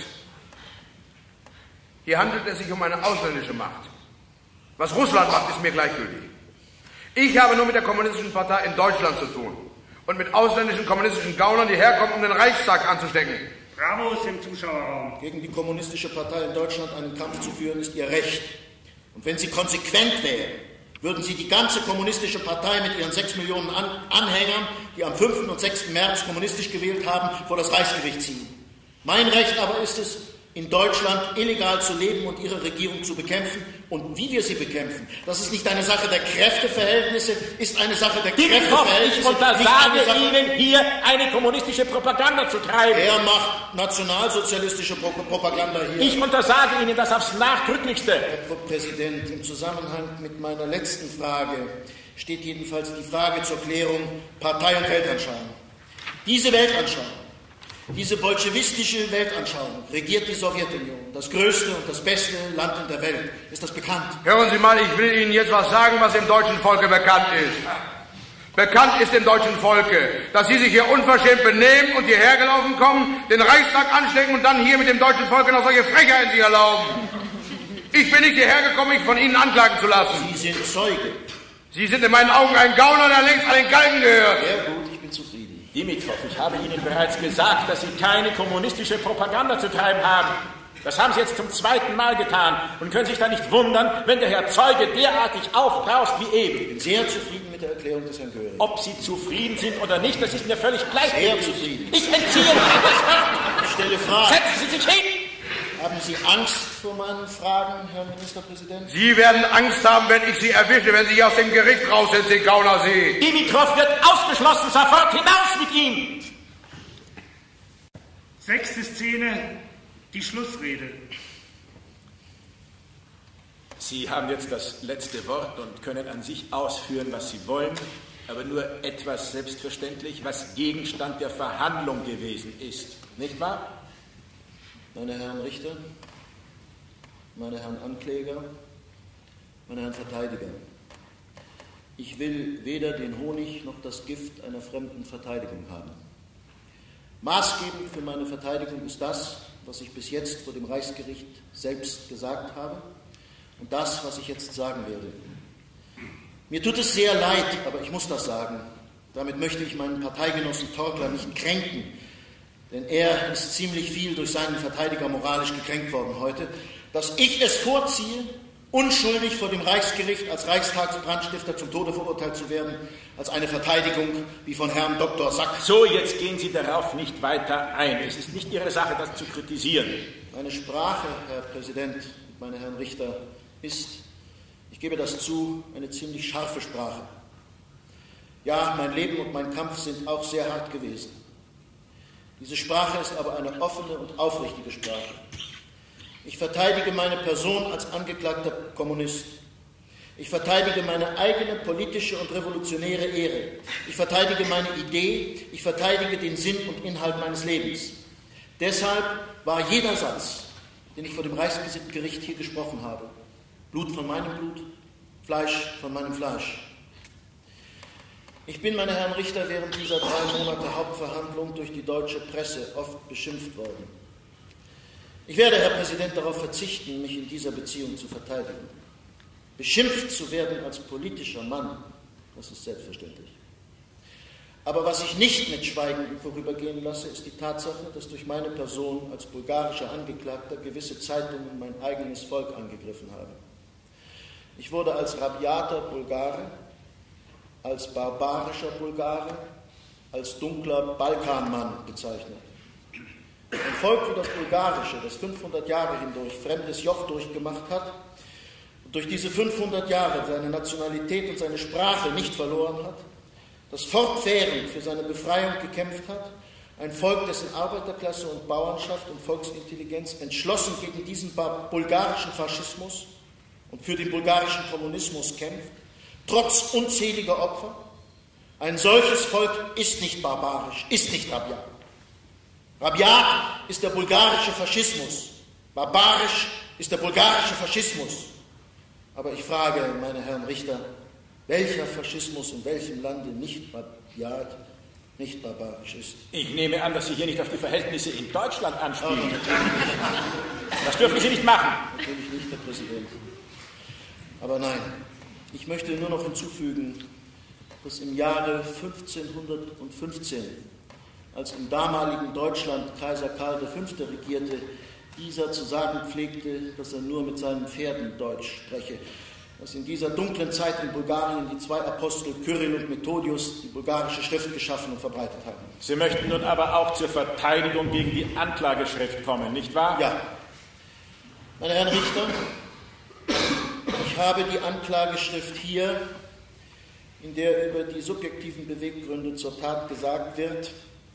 Hier handelt es sich um eine ausländische Macht. Was Russland macht, ist mir gleichgültig. Ich habe nur mit der Kommunistischen Partei in Deutschland zu tun und mit ausländischen kommunistischen Gaunern, die herkommen, um den Reichstag anzustecken. Bravos im Zuschauerraum. Gegen die Kommunistische Partei in Deutschland einen Kampf zu führen, ist ihr Recht. Und wenn Sie konsequent wären, würden Sie die ganze kommunistische Partei mit ihren sechs Millionen An Anhängern, die am fünften und sechsten März kommunistisch gewählt haben, vor das Reichsgericht ziehen. Mein Recht aber ist es, in Deutschland illegal zu leben und ihre Regierung zu bekämpfen. Und wie wir sie bekämpfen, das ist nicht eine Sache der Kräfteverhältnisse, ist eine Sache der Kräfteverhältnisse. Ich untersage Ihnen, hier eine kommunistische Propaganda zu treiben. Er macht nationalsozialistische Pro Propaganda hier. Ich untersage Ihnen das aufs Nachdrücklichste. Herr Präsident, im Zusammenhang mit meiner letzten Frage steht jedenfalls die Frage zur Klärung Partei und Weltanschauung. Diese Weltanschauung, diese bolschewistische Weltanschauung regiert die Sowjetunion, das größte und das beste Land in der Welt. Ist das bekannt? Hören Sie mal, ich will Ihnen jetzt was sagen, was dem deutschen Volke bekannt ist. Bekannt ist dem deutschen Volke, dass Sie sich hier unverschämt benehmen und hierher gelaufen kommen, den Reichstag anstecken und dann hier mit dem deutschen Volke noch solche Frechheiten sich erlauben. Ich bin nicht hierher gekommen, mich von Ihnen anklagen zu lassen. Sie sind Zeuge. Sie sind in meinen Augen ein Gauner, der längst an den Galgen gehört. Sehr gut, ich bin zufrieden. Dimitrov, ich habe Ihnen bereits gesagt, dass Sie keine kommunistische Propaganda zu treiben haben. Das haben Sie jetzt zum zweiten Mal getan und können sich da nicht wundern, wenn der Herr Zeuge derartig aufbraust wie eben. Ich bin sehr zufrieden mit der Erklärung des Herrn Göring. Ob Sie zufrieden sind oder nicht, das ist mir völlig gleichgültig. Sehr zufrieden. Ich entziehe Ihnen das Wort. Ich stelle Fragen. Setzen Sie sich hin. Haben Sie Angst vor meinen Fragen, Herr Ministerpräsident? Sie werden Angst haben, wenn ich Sie erwische, wenn Sie aus dem Gericht raus sind, Sie Gauner, Sie. Dimitrov wird ausgeschlossen, sofort hinaus mit ihm. Sechste Szene, die Schlussrede. Sie haben jetzt das letzte Wort und können an sich ausführen, was Sie wollen, aber nur etwas selbstverständlich, was Gegenstand der Verhandlung gewesen ist. Nicht wahr? Meine Herren Richter, meine Herren Ankläger, meine Herren Verteidiger, ich will weder den Honig noch das Gift einer fremden Verteidigung haben. Maßgebend für meine Verteidigung ist das, was ich bis jetzt vor dem Reichsgericht selbst gesagt habe und das, was ich jetzt sagen werde. Mir tut es sehr leid, aber ich muss das sagen. Damit möchte ich meinen Parteigenossen Torgler nicht kränken, denn er ist ziemlich viel durch seinen Verteidiger moralisch gekränkt worden heute, dass ich es vorziehe, unschuldig vor dem Reichsgericht als Reichstagsbrandstifter zum Tode verurteilt zu werden, als eine Verteidigung wie von Herrn Doktor Sack. So, jetzt gehen Sie darauf nicht weiter ein. Es ist nicht Ihre Sache, das zu kritisieren. Meine Sprache, Herr Präsident, meine Herren Richter, ist, ich gebe das zu, eine ziemlich scharfe Sprache. Ja, mein Leben und mein Kampf sind auch sehr hart gewesen. Diese Sprache ist aber eine offene und aufrichtige Sprache. Ich verteidige meine Person als angeklagter Kommunist. Ich verteidige meine eigene politische und revolutionäre Ehre. Ich verteidige meine Idee. Ich verteidige den Sinn und Inhalt meines Lebens. Deshalb war jeder Satz, den ich vor dem Reichsgericht hier gesprochen habe, Blut von meinem Blut, Fleisch von meinem Fleisch. Ich bin, meine Herren Richter, während dieser drei Monate Hauptverhandlung durch die deutsche Presse oft beschimpft worden. Ich werde, Herr Präsident, darauf verzichten, mich in dieser Beziehung zu verteidigen. Beschimpft zu werden als politischer Mann, das ist selbstverständlich. Aber was ich nicht mit Schweigen vorübergehen lasse, ist die Tatsache, dass durch meine Person als bulgarischer Angeklagter gewisse Zeitungen mein eigenes Volk angegriffen haben. Ich wurde als rabiater Bulgare, als barbarischer Bulgare, als dunkler Balkanmann bezeichnet. Ein Volk wie das bulgarische, das fünfhundert Jahre hindurch fremdes Joch durchgemacht hat und durch diese fünfhundert Jahre seine Nationalität und seine Sprache nicht verloren hat, das fortwährend für seine Befreiung gekämpft hat, ein Volk, dessen Arbeiterklasse und Bauernschaft und Volksintelligenz entschlossen gegen diesen bulgarischen Faschismus und für den bulgarischen Kommunismus kämpft, trotz unzähliger Opfer. Ein solches Volk ist nicht barbarisch, ist nicht rabiat. Rabiat ist der bulgarische Faschismus, barbarisch ist der bulgarische Faschismus. Aber ich frage, meine Herren Richter, welcher Faschismus in welchem Lande nicht rabiat, nicht barbarisch ist? Ich nehme an, dass Sie hier nicht auf die Verhältnisse in Deutschland anspielen. Das dürfen Sie nicht machen. Natürlich nicht, Herr Präsident. Aber nein, ich möchte nur noch hinzufügen, dass im Jahre fünfzehnhundertfünfzehn, als im damaligen Deutschland Kaiser Karl der Fünfte regierte, dieser zu sagen pflegte, dass er nur mit seinen Pferden Deutsch spreche. Dass in dieser dunklen Zeit in Bulgarien die zwei Apostel Kyrill und Methodius die bulgarische Schrift geschaffen und verbreitet haben. Sie möchten nun aber auch zur Verteidigung gegen die Anklageschrift kommen, nicht wahr? Ja. Meine Herren Richter, ich habe die Anklageschrift hier, in der über die subjektiven Beweggründe zur Tat gesagt wird.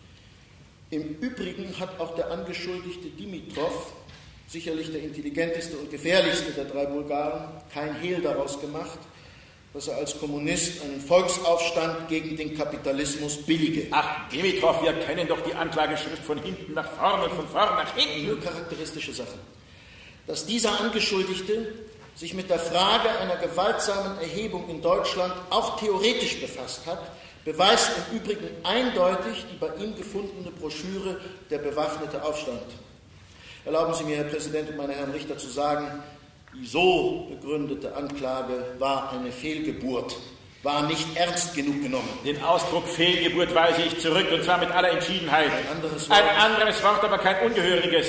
Im Übrigen hat auch der Angeschuldigte Dimitrov, sicherlich der intelligenteste und gefährlichste der drei Bulgaren, kein Hehl daraus gemacht, dass er als Kommunist einen Volksaufstand gegen den Kapitalismus billige. Ach, Dimitrov, wir kennen doch die Anklageschrift von hinten nach vorne und von vorn nach hinten. Nur charakteristische Sachen. Dass dieser Angeschuldigte sich mit der Frage einer gewaltsamen Erhebung in Deutschland auch theoretisch befasst hat, beweist im Übrigen eindeutig die bei ihm gefundene Broschüre »Der bewaffnete Aufstand«. Erlauben Sie mir, Herr Präsident und meine Herren Richter, zu sagen, die so begründete Anklage war eine Fehlgeburt, war nicht ernst genug genommen. Den Ausdruck Fehlgeburt weise ich zurück, und zwar mit aller Entschiedenheit. Ein anderes Wort, Ein anderes Wort aber kein ungehöriges.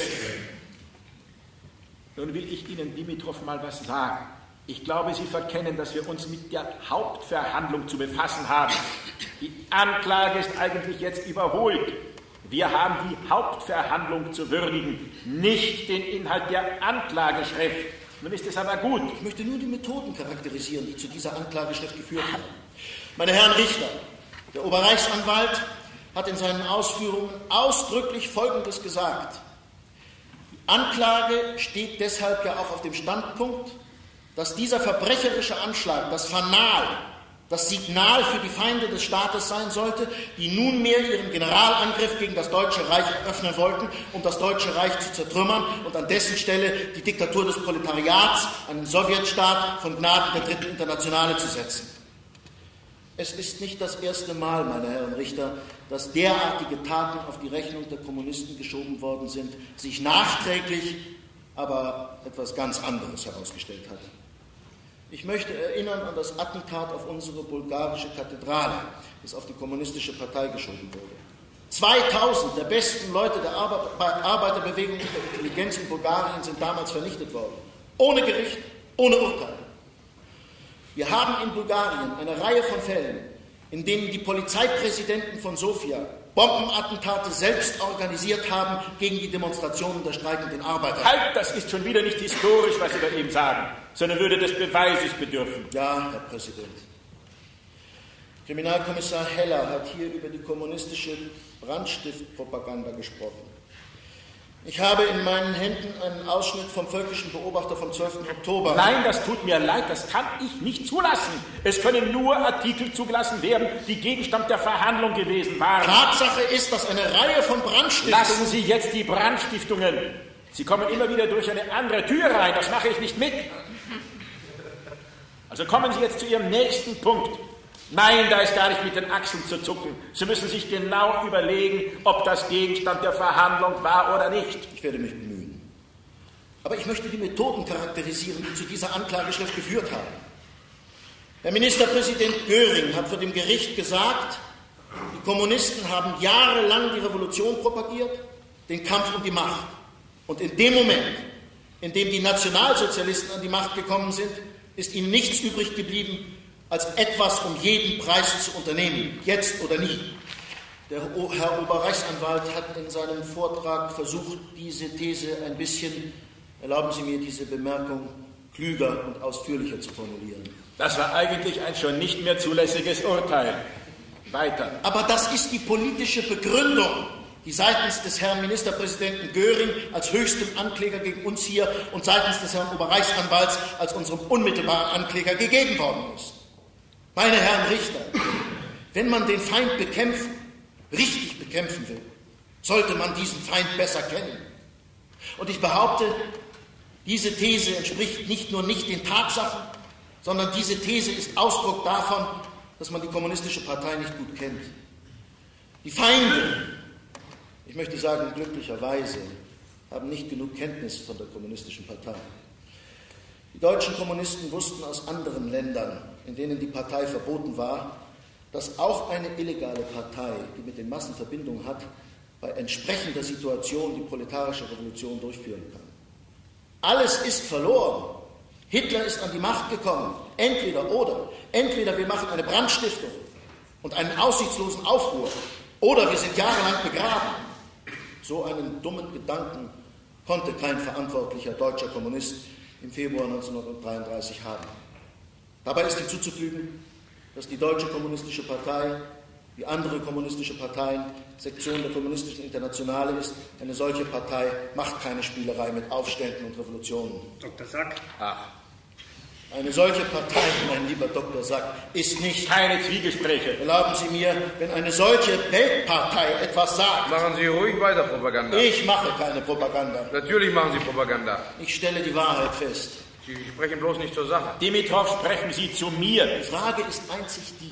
Nun will ich Ihnen, Dimitrov, mal was sagen. Ich glaube, Sie verkennen, dass wir uns mit der Hauptverhandlung zu befassen haben. Die Anklage ist eigentlich jetzt überholt. Wir haben die Hauptverhandlung zu würdigen, nicht den Inhalt der Anklageschrift. Nun ist es aber gut. Ich möchte nur die Methoden charakterisieren, die zu dieser Anklageschrift geführt haben. Meine Herren Richter, der Oberreichsanwalt hat in seinen Ausführungen ausdrücklich Folgendes gesagt. Die Anklage steht deshalb ja auch auf dem Standpunkt, dass dieser verbrecherische Anschlag, das Fanal, das Signal für die Feinde des Staates sein sollte, die nunmehr ihren Generalangriff gegen das Deutsche Reich eröffnen wollten, um das Deutsche Reich zu zertrümmern und an dessen Stelle die Diktatur des Proletariats, einen Sowjetstaat von Gnaden der Dritten Internationale zu setzen. Es ist nicht das erste Mal, meine Herren Richter, dass derartige Taten auf die Rechnung der Kommunisten geschoben worden sind, sich nachträglich aber etwas ganz anderes herausgestellt hat. Ich möchte erinnern an das Attentat auf unsere bulgarische Kathedrale, das auf die kommunistische Partei geschoben wurde. zweitausend der besten Leute der Arbeiterbewegung und der Intelligenz in Bulgarien sind damals vernichtet worden. Ohne Gericht, ohne Urteil. Wir haben in Bulgarien eine Reihe von Fällen, in denen die Polizeipräsidenten von Sofia Bombenattentate selbst organisiert haben gegen die Demonstrationen der streikenden Arbeiter. Halt, das ist schon wieder nicht historisch, was Sie da eben sagen, sondern würde des Beweises bedürfen. Ja, Herr Präsident. Kriminalkommissar Heller hat hier über die kommunistische Brandstiftpropaganda gesprochen. Ich habe in meinen Händen einen Ausschnitt vom Völkischen Beobachter vom zwölften Oktober. Nein, das tut mir leid, das kann ich nicht zulassen. Es können nur Artikel zugelassen werden, die Gegenstand der Verhandlung gewesen waren. Tatsache ist, dass eine Reihe von Brandstiftungen... Lassen Sie jetzt die Brandstiftungen. Sie kommen immer wieder durch eine andere Tür rein, das mache ich nicht mit. Also kommen Sie jetzt zu Ihrem nächsten Punkt. Nein, da ist gar nicht mit den Achseln zu zucken. Sie müssen sich genau überlegen, ob das Gegenstand der Verhandlung war oder nicht. Ich werde mich bemühen. Aber ich möchte die Methoden charakterisieren, die zu dieser Anklageschrift geführt haben. Der Ministerpräsident Göring hat vor dem Gericht gesagt, die Kommunisten haben jahrelang die Revolution propagiert, den Kampf um die Macht. Und in dem Moment, in dem die Nationalsozialisten an die Macht gekommen sind, ist ihnen nichts übrig geblieben, als etwas um jeden Preis zu unternehmen, jetzt oder nie. Der Herr Oberreichsanwalt hat in seinem Vortrag versucht, diese These ein bisschen, erlauben Sie mir diese Bemerkung, klüger und ausführlicher zu formulieren. Das war eigentlich ein schon nicht mehr zulässiges Urteil. Weiter. Aber das ist die politische Begründung, die seitens des Herrn Ministerpräsidenten Göring als höchstem Ankläger gegen uns hier und seitens des Herrn Oberreichsanwalts als unserem unmittelbaren Ankläger gegeben worden ist. Meine Herren Richter, wenn man den Feind bekämpfen, richtig bekämpfen will, sollte man diesen Feind besser kennen. Und ich behaupte, diese These entspricht nicht nur nicht den Tatsachen, sondern diese These ist Ausdruck davon, dass man die kommunistische Partei nicht gut kennt. Die Feinde, ich möchte sagen glücklicherweise, haben nicht genug Kenntnis von der kommunistischen Partei. Die deutschen Kommunisten wussten aus anderen Ländern, in denen die Partei verboten war, dass auch eine illegale Partei, die mit den Massen Verbindung hat, bei entsprechender Situation die proletarische Revolution durchführen kann. Alles ist verloren. Hitler ist an die Macht gekommen. Entweder oder. Entweder wir machen eine Brandstiftung und einen aussichtslosen Aufruhr, oder wir sind jahrelang begraben. So einen dummen Gedanken konnte kein verantwortlicher deutscher Kommunist im Februar neunzehnhundertdreiunddreißig haben. Dabei ist hinzuzufügen, dass die Deutsche Kommunistische Partei, wie andere kommunistische Parteien, Sektion der Kommunistischen Internationale ist. Eine solche Partei macht keine Spielerei mit Aufständen und Revolutionen. Doktor Sack. Ach. Eine solche Partei, mein lieber Doktor Sack, ist nicht... Keine Zwiegespräche. Erlauben Sie mir, wenn eine solche Weltpartei etwas sagt... Machen Sie ruhig weiter Propaganda. Ich mache keine Propaganda. Natürlich machen Sie Propaganda. Ich stelle die Wahrheit fest. Sie sprechen bloß nicht zur Sache. Dimitrov, sprechen Sie zu mir. Die Frage ist einzig die,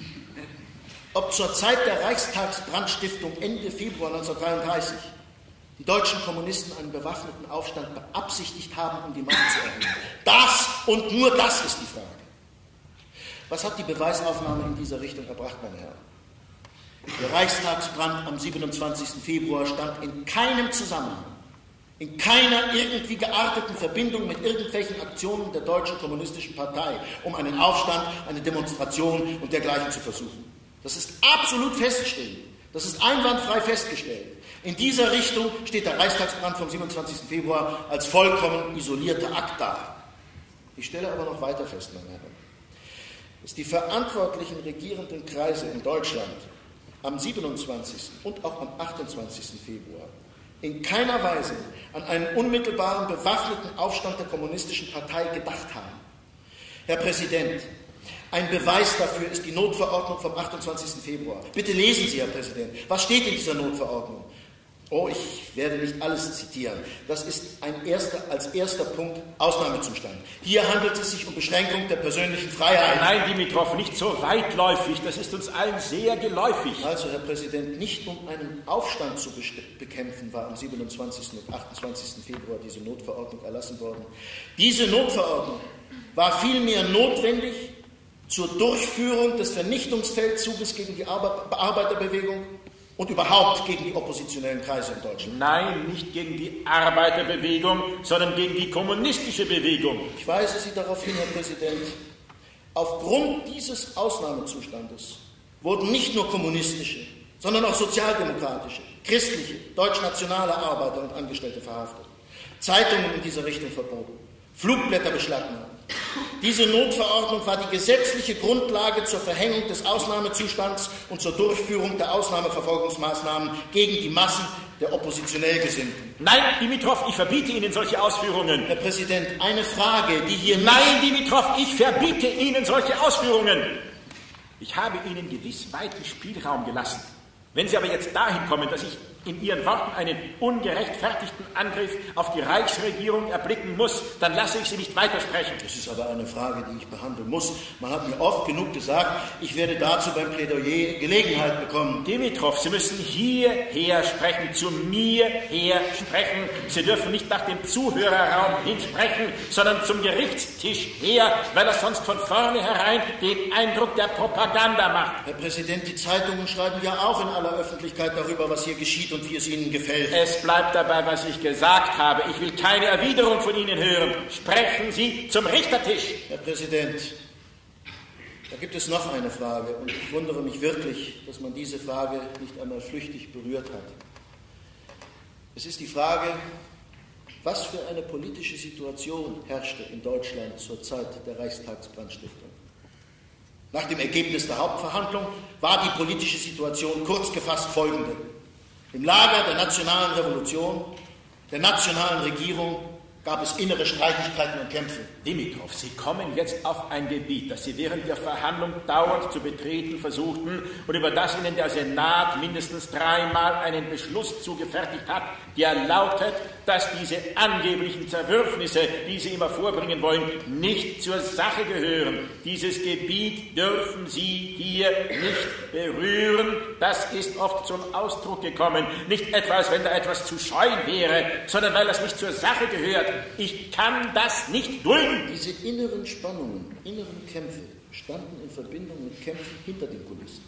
ob zur Zeit der Reichstagsbrandstiftung Ende Februar neunzehnhundertdreiunddreißig die deutschen Kommunisten einen bewaffneten Aufstand beabsichtigt haben, um die Macht zu erringen. Das und nur das ist die Frage. Was hat die Beweisaufnahme in dieser Richtung erbracht, meine Herren? Der Reichstagsbrand am siebenundzwanzigsten Februar stand in keinem Zusammenhang, in keiner irgendwie gearteten Verbindung mit irgendwelchen Aktionen der Deutschen Kommunistischen Partei, um einen Aufstand, eine Demonstration und dergleichen zu versuchen. Das ist absolut feststehend. Das ist einwandfrei festgestellt. In dieser Richtung steht der Reichstagsbrand vom siebenundzwanzigsten Februar als vollkommen isolierter Akt da. Ich stelle aber noch weiter fest, meine Herren, dass die verantwortlichen regierenden Kreise in Deutschland am siebenundzwanzigsten und auch am achtundzwanzigsten Februar in keiner Weise an einen unmittelbaren bewaffneten Aufstand der Kommunistischen Partei gedacht haben. Herr Präsident, ein Beweis dafür ist die Notverordnung vom achtundzwanzigsten Februar. Bitte lesen Sie, Herr Präsident, was steht in dieser Notverordnung? Oh, ich werde nicht alles zitieren. Das ist ein erster, als erster Punkt Ausnahmezustand. Hier handelt es sich um Beschränkung der persönlichen Freiheit. Nein, Dimitrov, nicht so weitläufig. Das ist uns allen sehr geläufig. Also, Herr Präsident, nicht um einen Aufstand zu bekämpfen, war am siebenundzwanzigsten und achtundzwanzigsten Februar diese Notverordnung erlassen worden. Diese Notverordnung war vielmehr notwendig zur Durchführung des Vernichtungsfeldzuges gegen die Arbeiterbewegung und überhaupt gegen die oppositionellen Kreise in Deutschland. Nein, nicht gegen die Arbeiterbewegung, sondern gegen die kommunistische Bewegung. Ich weise Sie darauf hin, Herr Präsident, aufgrund dieses Ausnahmezustandes wurden nicht nur kommunistische, sondern auch sozialdemokratische, christliche, deutschnationale Arbeiter und Angestellte verhaftet, Zeitungen in dieser Richtung verboten, Flugblätter beschlagnahmt, Diese Notverordnung war die gesetzliche Grundlage zur Verhängung des Ausnahmezustands und zur Durchführung der Ausnahmeverfolgungsmaßnahmen gegen die Massen der oppositionell Gesinnten. Nein, Dimitrov, ich verbiete Ihnen solche Ausführungen. Herr Präsident, eine Frage, die hier... Nein, Dimitrov, ich verbiete Ihnen solche Ausführungen. Ich habe Ihnen gewiss weiten Spielraum gelassen. Wenn Sie aber jetzt dahin kommen, dass ich in Ihren Worten einen ungerechtfertigten Angriff auf die Reichsregierung erblicken muss, dann lasse ich Sie nicht weitersprechen. Das ist aber eine Frage, die ich behandeln muss. Man hat mir oft genug gesagt, ich werde dazu beim Plädoyer Gelegenheit bekommen. Dimitrov, Sie müssen hierher sprechen, zu mir her sprechen. Sie dürfen nicht nach dem Zuhörerraum hinsprechen, sondern zum Gerichtstisch her, weil er sonst von vornherein den Eindruck der Propaganda macht. Herr Präsident, die Zeitungen schreiben ja auch in aller Öffentlichkeit darüber, was hier geschieht und wie es Ihnen gefällt. Es bleibt dabei, was ich gesagt habe. Ich will keine Erwiderung von Ihnen hören. Sprechen Sie zum Richtertisch. Herr Präsident, da gibt es noch eine Frage und ich wundere mich wirklich, dass man diese Frage nicht einmal flüchtig berührt hat. Es ist die Frage, was für eine politische Situation herrschte in Deutschland zur Zeit der Reichstagsbrandstiftung. Nach dem Ergebnis der Hauptverhandlung war die politische Situation kurz gefasst folgende. Im Lager der nationalen Revolution, der nationalen Regierung, gab es innere Streitigkeiten und Kämpfe. Dimitrov, Sie kommen jetzt auf ein Gebiet, das Sie während der Verhandlung dauernd zu betreten versuchten und über das Ihnen der Senat mindestens dreimal einen Beschluss zugefertigt hat, der lautet, dass diese angeblichen Zerwürfnisse, die Sie immer vorbringen wollen, nicht zur Sache gehören. Dieses Gebiet dürfen Sie hier nicht berühren. Das ist oft zum Ausdruck gekommen. Nicht etwa, als wenn da etwas zu scheuen wäre, sondern weil das nicht zur Sache gehört. Ich kann das nicht dulden. Diese inneren Spannungen, inneren Kämpfe standen in Verbindung mit Kämpfen hinter den Kulissen.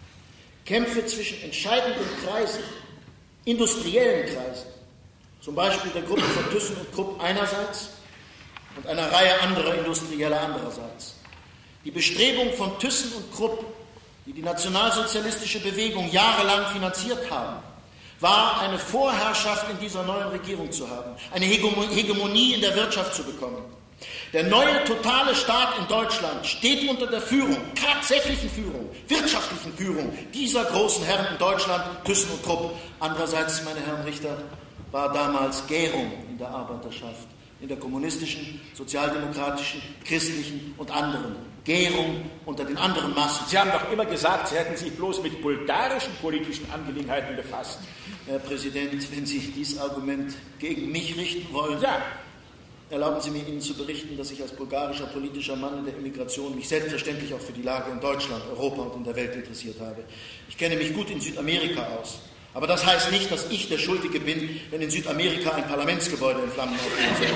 Kämpfe zwischen entscheidenden Kreisen, industriellen Kreisen, zum Beispiel der Gruppe von Thyssen und Krupp einerseits und einer Reihe anderer Industrieller andererseits. Die Bestrebung von Thyssen und Krupp, die die nationalsozialistische Bewegung jahrelang finanziert haben, war eine Vorherrschaft in dieser neuen Regierung zu haben, eine Hegemonie in der Wirtschaft zu bekommen. Der neue totale Staat in Deutschland steht unter der Führung, tatsächlichen Führung, wirtschaftlichen Führung dieser großen Herren in Deutschland, Thyssen und Krupp. Andererseits, meine Herren Richter, war damals Gärung in der Arbeiterschaft, in der kommunistischen, sozialdemokratischen, christlichen und anderen. Gärung unter den anderen Massen. Sie haben doch immer gesagt, Sie hätten sich bloß mit bulgarischen politischen Angelegenheiten befasst. Herr Präsident, wenn Sie dieses Argument gegen mich richten wollen, ja. Erlauben Sie mir, Ihnen zu berichten, dass ich als bulgarischer politischer Mann in der Immigration mich selbstverständlich auch für die Lage in Deutschland, Europa und in der Welt interessiert habe. Ich kenne mich gut in Südamerika aus. Aber das heißt nicht, dass ich der Schuldige bin, wenn in Südamerika ein Parlamentsgebäude in Flammen aufgehen soll.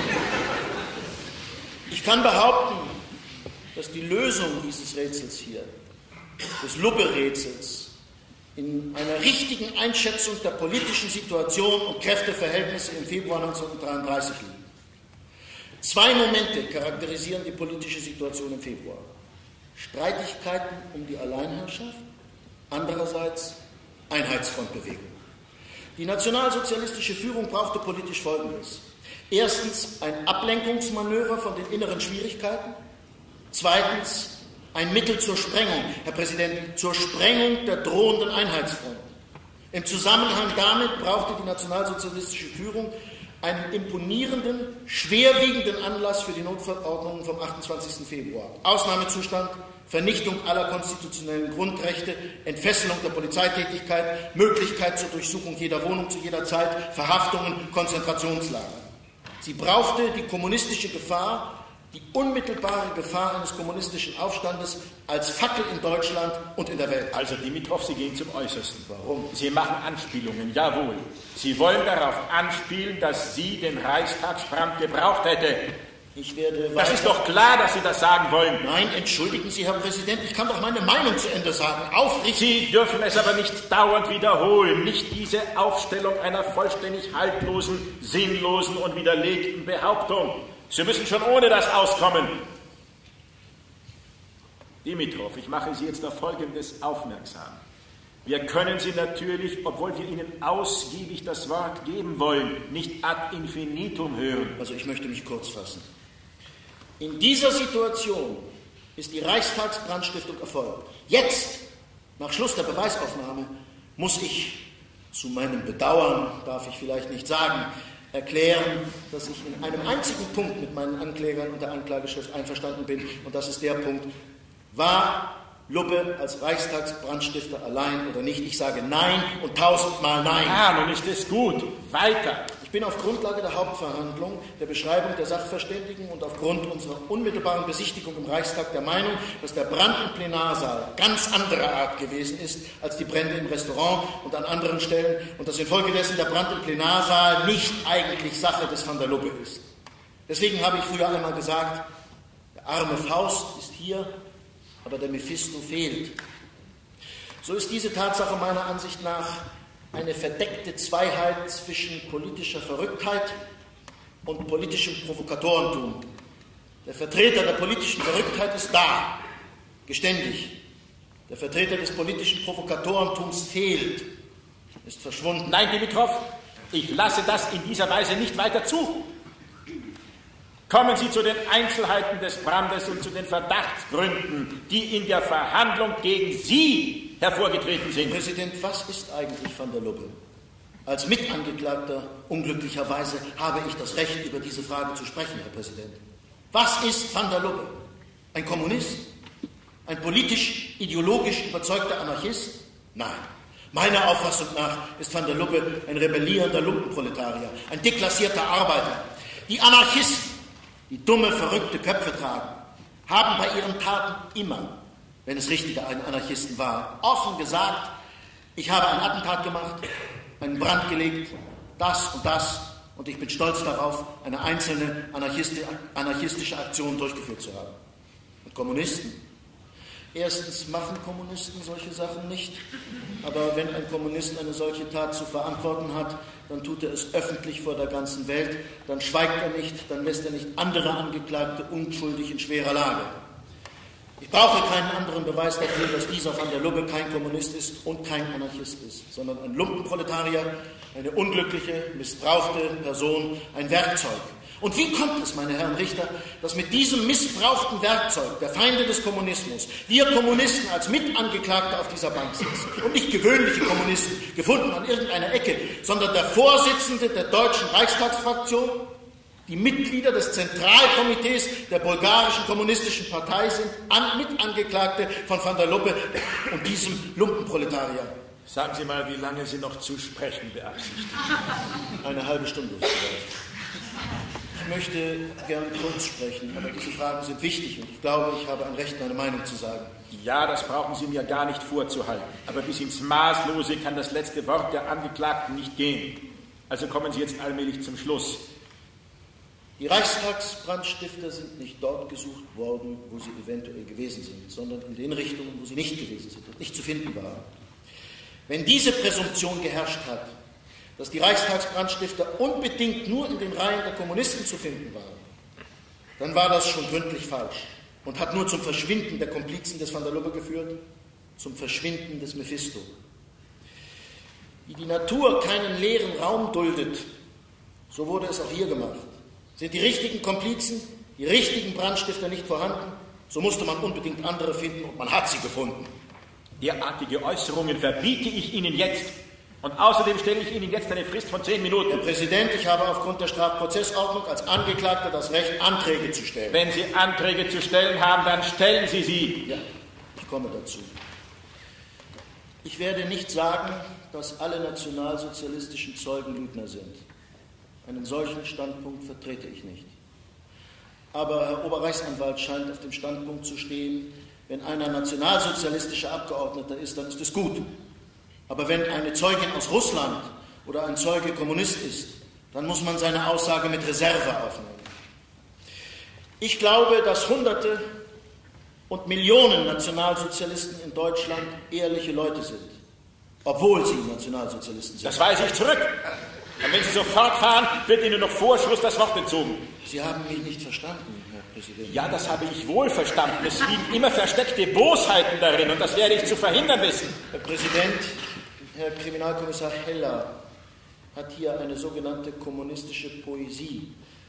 Ich kann behaupten, dass die Lösung dieses Rätsels hier, des Lubbe-Rätsels, in einer richtigen Einschätzung der politischen Situation und Kräfteverhältnisse im Februar neunzehnhundertdreiunddreißig liegt. Zwei Momente charakterisieren die politische Situation im Februar. Streitigkeiten um die Alleinherrschaft, andererseits Einheitsfrontbewegung. Die nationalsozialistische Führung brauchte politisch Folgendes. Erstens ein Ablenkungsmanöver von den inneren Schwierigkeiten. Zweitens ein Mittel zur Sprengung, Herr Präsident, zur Sprengung der drohenden Einheitsfront. Im Zusammenhang damit brauchte die nationalsozialistische Führung einen imponierenden, schwerwiegenden Anlass für die Notverordnungen vom achtundzwanzigsten Februar. Ausnahmezustand, Vernichtung aller konstitutionellen Grundrechte, Entfesselung der Polizeitätigkeit, Möglichkeit zur Durchsuchung jeder Wohnung zu jeder Zeit, Verhaftungen, Konzentrationslager. Sie brauchte die kommunistische Gefahr, die unmittelbare Gefahr eines kommunistischen Aufstandes als Fackel in Deutschland und in der Welt. Also Dimitrov, Sie gehen zum Äußersten. Warum? Sie machen Anspielungen, jawohl. Sie wollen darauf anspielen, dass Sie den Reichstagsbrand gebraucht hätte. Ich werde das ist doch klar, dass Sie das sagen wollen. Nein, entschuldigen Sie, Herr Präsident, ich kann doch meine Meinung zu Ende sagen. Aufrichtig. Sie dürfen es aber nicht dauernd wiederholen. Nicht diese Aufstellung einer vollständig haltlosen, sinnlosen und widerlegten Behauptung. Sie müssen schon ohne das auskommen. Dimitrov, ich mache Sie jetzt auf Folgendes aufmerksam. Wir können Sie natürlich, obwohl wir Ihnen ausgiebig das Wort geben wollen, nicht ad infinitum hören. Also ich möchte mich kurz fassen. In dieser Situation ist die Reichstagsbrandstiftung erfolgt. Jetzt, nach Schluss der Beweisaufnahme, muss ich zu meinem Bedauern, darf ich vielleicht nicht sagen, erklären, dass ich in einem einzigen Punkt mit meinen Anklägern und der Anklageschrift einverstanden bin, und das ist der Punkt: War Lubbe als Reichstagsbrandstifter allein oder nicht? Ich sage nein und tausendmal nein. Ja, nun ist es gut. Weiter. Ich bin auf Grundlage der Hauptverhandlung, der Beschreibung der Sachverständigen und aufgrund unserer unmittelbaren Besichtigung im Reichstag der Meinung, dass der Brand im Plenarsaal ganz anderer Art gewesen ist als die Brände im Restaurant und an anderen Stellen und dass infolgedessen der Brand im Plenarsaal nicht eigentlich Sache des Van der Lubbe ist. Deswegen habe ich früher einmal gesagt, der arme Faust ist hier, aber der Mephisto fehlt. So ist diese Tatsache meiner Ansicht nach eine verdeckte Zweiheit zwischen politischer Verrücktheit und politischem Provokatorentum. Der Vertreter der politischen Verrücktheit ist da, geständig. Der Vertreter des politischen Provokatorentums fehlt, ist verschwunden. Nein, Dimitrov, ich lasse das in dieser Weise nicht weiter zu. Kommen Sie zu den Einzelheiten des Brandes und zu den Verdachtsgründen, die in der Verhandlung gegen Sie hervorgetreten sind. Herr Präsident, was ist eigentlich Van der Lubbe? Als Mitangeklagter, unglücklicherweise, habe ich das Recht, über diese Frage zu sprechen, Herr Präsident. Was ist Van der Lubbe? Ein Kommunist? Ein politisch, ideologisch überzeugter Anarchist? Nein. Meiner Auffassung nach ist Van der Lubbe ein rebellierender Lumpenproletarier, ein deklassierter Arbeiter. Die Anarchisten, die dumme, verrückte Köpfe tragen, haben bei ihren Taten immer, wenn es richtige Anarchisten war, offen gesagt, ich habe ein Attentat gemacht, einen Brand gelegt, das und das, und ich bin stolz darauf, eine einzelne anarchistische Aktion durchgeführt zu haben. Und Kommunisten? Erstens machen Kommunisten solche Sachen nicht, aber wenn ein Kommunist eine solche Tat zu verantworten hat, dann tut er es öffentlich vor der ganzen Welt, dann schweigt er nicht, dann lässt er nicht andere Angeklagte unschuldig in schwerer Lage. Ich brauche keinen anderen Beweis dafür, dass dieser Van der Lubbe kein Kommunist ist und kein Anarchist ist, sondern ein Lumpenproletarier, eine unglückliche, missbrauchte Person, ein Werkzeug. Und wie kommt es, meine Herren Richter, dass mit diesem missbrauchten Werkzeug der Feinde des Kommunismus wir Kommunisten als Mitangeklagte auf dieser Bank sitzen und nicht gewöhnliche Kommunisten, gefunden an irgendeiner Ecke, sondern der Vorsitzende der deutschen Reichstagsfraktion, die Mitglieder des Zentralkomitees der bulgarischen kommunistischen Partei sind, an, Mitangeklagte von Van der Lubbe und diesem Lumpenproletarier. Sagen Sie mal, wie lange Sie noch zu sprechen beabsichtigen? Eine halbe Stunde vielleicht. Ich möchte gern kurz sprechen, aber diese Fragen sind wichtig und ich glaube, ich habe ein Recht, meine Meinung zu sagen. Ja, das brauchen Sie mir gar nicht vorzuhalten. Aber bis ins Maßlose kann das letzte Wort der Angeklagten nicht gehen. Also kommen Sie jetzt allmählich zum Schluss. Die Reichstagsbrandstifter sind nicht dort gesucht worden, wo sie eventuell gewesen sind, sondern in den Richtungen, wo sie nicht gewesen sind und nicht zu finden waren. Wenn diese Präsumption geherrscht hat, dass die Reichstagsbrandstifter unbedingt nur in den Reihen der Kommunisten zu finden waren, dann war das schon gründlich falsch und hat nur zum Verschwinden der Komplizen des Van der Lubbe geführt, zum Verschwinden des Mephisto. Wie die Natur keinen leeren Raum duldet, so wurde es auch hier gemacht. Sind die richtigen Komplizen, die richtigen Brandstifter nicht vorhanden, so musste man unbedingt andere finden und man hat sie gefunden. Derartige Äußerungen verbiete ich Ihnen jetzt. Und außerdem stelle ich Ihnen jetzt eine Frist von zehn Minuten. Herr Präsident, ich habe aufgrund der Strafprozessordnung als Angeklagter das Recht, Anträge zu stellen. Wenn Sie Anträge zu stellen haben, dann stellen Sie sie. Ja, ich komme dazu. Ich werde nicht sagen, dass alle nationalsozialistischen Zeugen Lügner sind. Einen solchen Standpunkt vertrete ich nicht. Aber Herr Oberreichsanwalt scheint auf dem Standpunkt zu stehen, wenn einer nationalsozialistischer Abgeordneter ist, dann ist es gut. Aber wenn eine Zeugin aus Russland oder ein Zeuge Kommunist ist, dann muss man seine Aussage mit Reserve aufnehmen. Ich glaube, dass Hunderte und Millionen Nationalsozialisten in Deutschland ehrliche Leute sind, obwohl sie Nationalsozialisten sind. Das weise ich zurück. Und wenn Sie so fortfahren, wird Ihnen noch vor Schluss das Wort entzogen. Sie haben mich nicht verstanden, Herr Präsident. Ja, das habe ich wohl verstanden. Es liegen immer versteckte Bosheiten darin und das werde ich zu verhindern wissen. Herr Präsident, Herr Kriminalkommissar Heller hat hier eine sogenannte kommunistische Poesie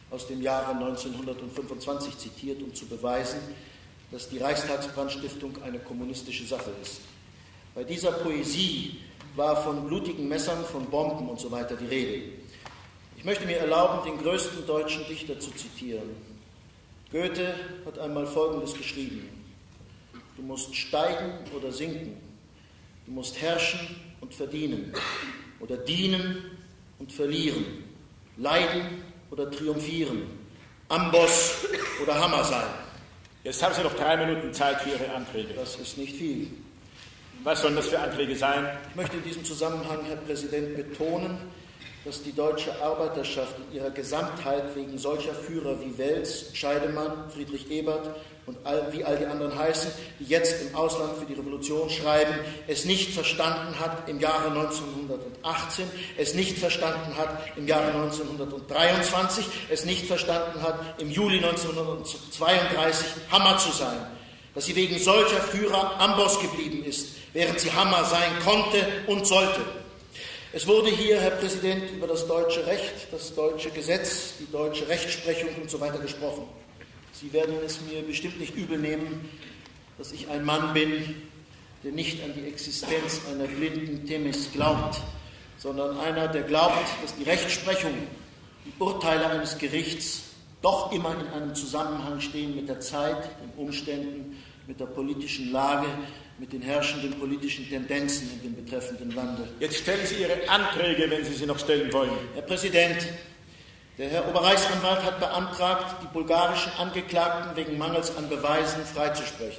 aus dem Jahre neunzehnhundertfünfundzwanzig zitiert, um zu beweisen, dass die Reichstagsbrandstiftung eine kommunistische Sache ist. Bei dieser Poesie war von blutigen Messern, von Bomben und so weiter die Rede. Ich möchte mir erlauben, den größten deutschen Dichter zu zitieren. Goethe hat einmal Folgendes geschrieben: Du musst steigen oder sinken, du musst herrschen und verdienen oder dienen und verlieren, leiden oder triumphieren, Amboss oder Hammer sein. Jetzt haben Sie noch drei Minuten Zeit für Ihre Anträge. Das ist nicht viel. Was sollen das für Anträge sein? Ich möchte in diesem Zusammenhang, Herr Präsident, betonen, dass die deutsche Arbeiterschaft in ihrer Gesamtheit wegen solcher Führer wie Wels, Scheidemann, Friedrich Ebert und all, wie all die anderen heißen, die jetzt im Ausland für die Revolution schreiben, es nicht verstanden hat im Jahre neunzehnhundertachtzehn, es nicht verstanden hat im Jahre neunzehnhundertdreiundzwanzig, es nicht verstanden hat im Juli neunzehnhundertzweiunddreißig Hammer zu sein. Dass sie wegen solcher Führer Amboss geblieben ist, während sie Hammer sein konnte und sollte. Es wurde hier, Herr Präsident, über das deutsche Recht, das deutsche Gesetz, die deutsche Rechtsprechung und so weiter gesprochen. Sie werden es mir bestimmt nicht übel nehmen, dass ich ein Mann bin, der nicht an die Existenz einer blinden Themis glaubt, sondern einer, der glaubt, dass die Rechtsprechung, die Urteile eines Gerichts doch immer in einem Zusammenhang stehen mit der Zeit, den Umständen, mit der politischen Lage, mit den herrschenden politischen Tendenzen in dem betreffenden Lande. Jetzt stellen Sie Ihre Anträge, wenn Sie sie noch stellen wollen. Herr Präsident, der Herr Oberreichsanwalt hat beantragt, die bulgarischen Angeklagten wegen Mangels an Beweisen freizusprechen.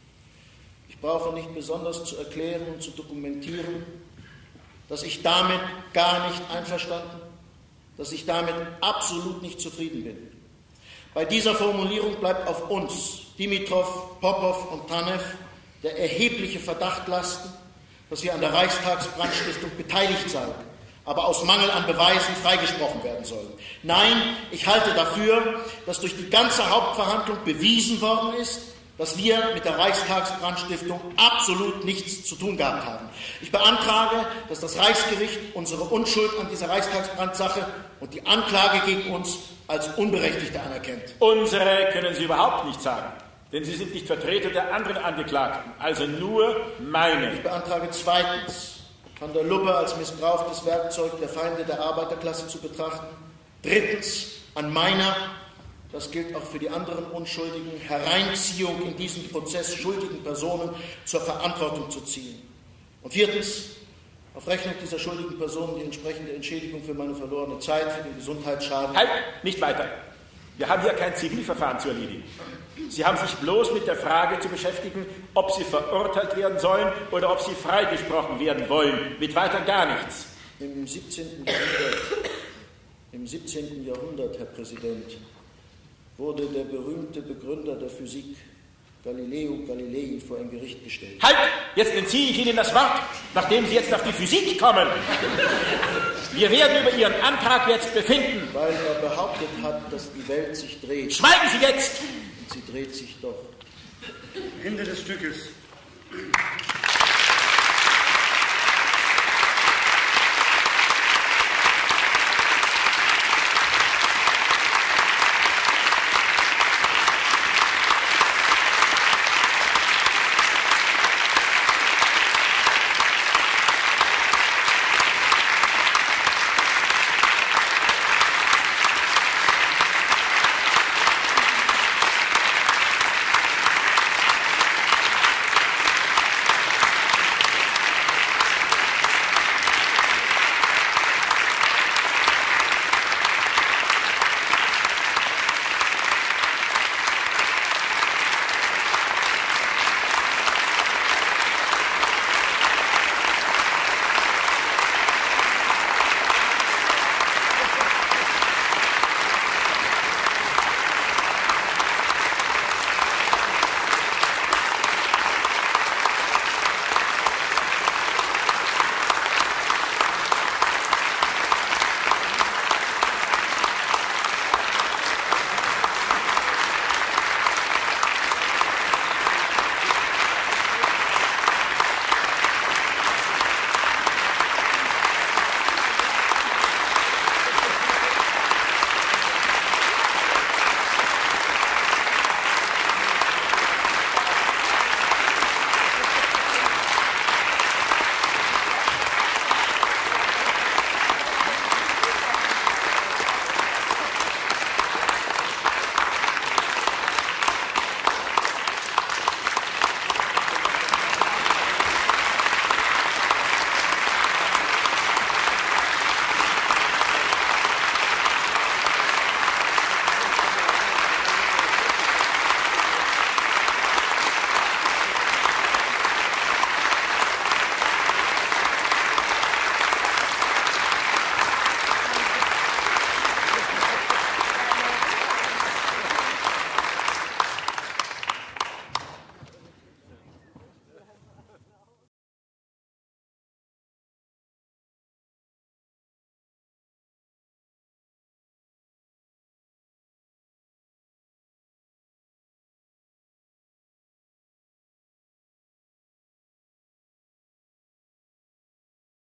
Ich brauche nicht besonders zu erklären und zu dokumentieren, dass ich damit gar nicht einverstanden, dass ich damit absolut nicht zufrieden bin. Bei dieser Formulierung bleibt auf uns, Dimitrov, Popov und Tanev, der erhebliche Verdacht lasten, dass wir an der Reichstagsbrandstiftung beteiligt seien, aber aus Mangel an Beweisen freigesprochen werden sollen. Nein, ich halte dafür, dass durch die ganze Hauptverhandlung bewiesen worden ist, dass wir mit der Reichstagsbrandstiftung absolut nichts zu tun gehabt haben. Ich beantrage, dass das Reichsgericht unsere Unschuld an dieser Reichstagsbrandsache und die Anklage gegen uns als Unberechtigte anerkennt. Unsere können Sie überhaupt nicht sagen, denn Sie sind nicht Vertreter der anderen Angeklagten, also nur meine. Ich beantrage zweitens, Van der Lubbe als missbrauchtes Werkzeug der Feinde der Arbeiterklasse zu betrachten. Drittens, an meiner, das gilt auch für die anderen Unschuldigen, Hereinziehung in diesen Prozess schuldigen Personen zur Verantwortung zu ziehen. Und viertens, auf Rechnung dieser schuldigen Personen die entsprechende Entschädigung für meine verlorene Zeit, für den Gesundheitsschaden. Halt, nicht weiter. Wir haben hier kein Zivilverfahren zu erledigen. Sie haben sich bloß mit der Frage zu beschäftigen, ob Sie verurteilt werden sollen oder ob Sie freigesprochen werden wollen. Mit weiter gar nichts. Im siebzehnten Jahrhundert, im siebzehnten Jahrhundert, Herr Präsident, wurde der berühmte Begründer der Physik, Galileo Galilei, vor ein Gericht gestellt. Halt! Jetzt entziehe ich Ihnen das Wort, nachdem Sie jetzt auf die Physik kommen. Wir werden über Ihren Antrag jetzt befinden. Weil er behauptet hat, dass die Welt sich dreht. Schweigen Sie jetzt! Und sie dreht sich doch. Ende des Stückes.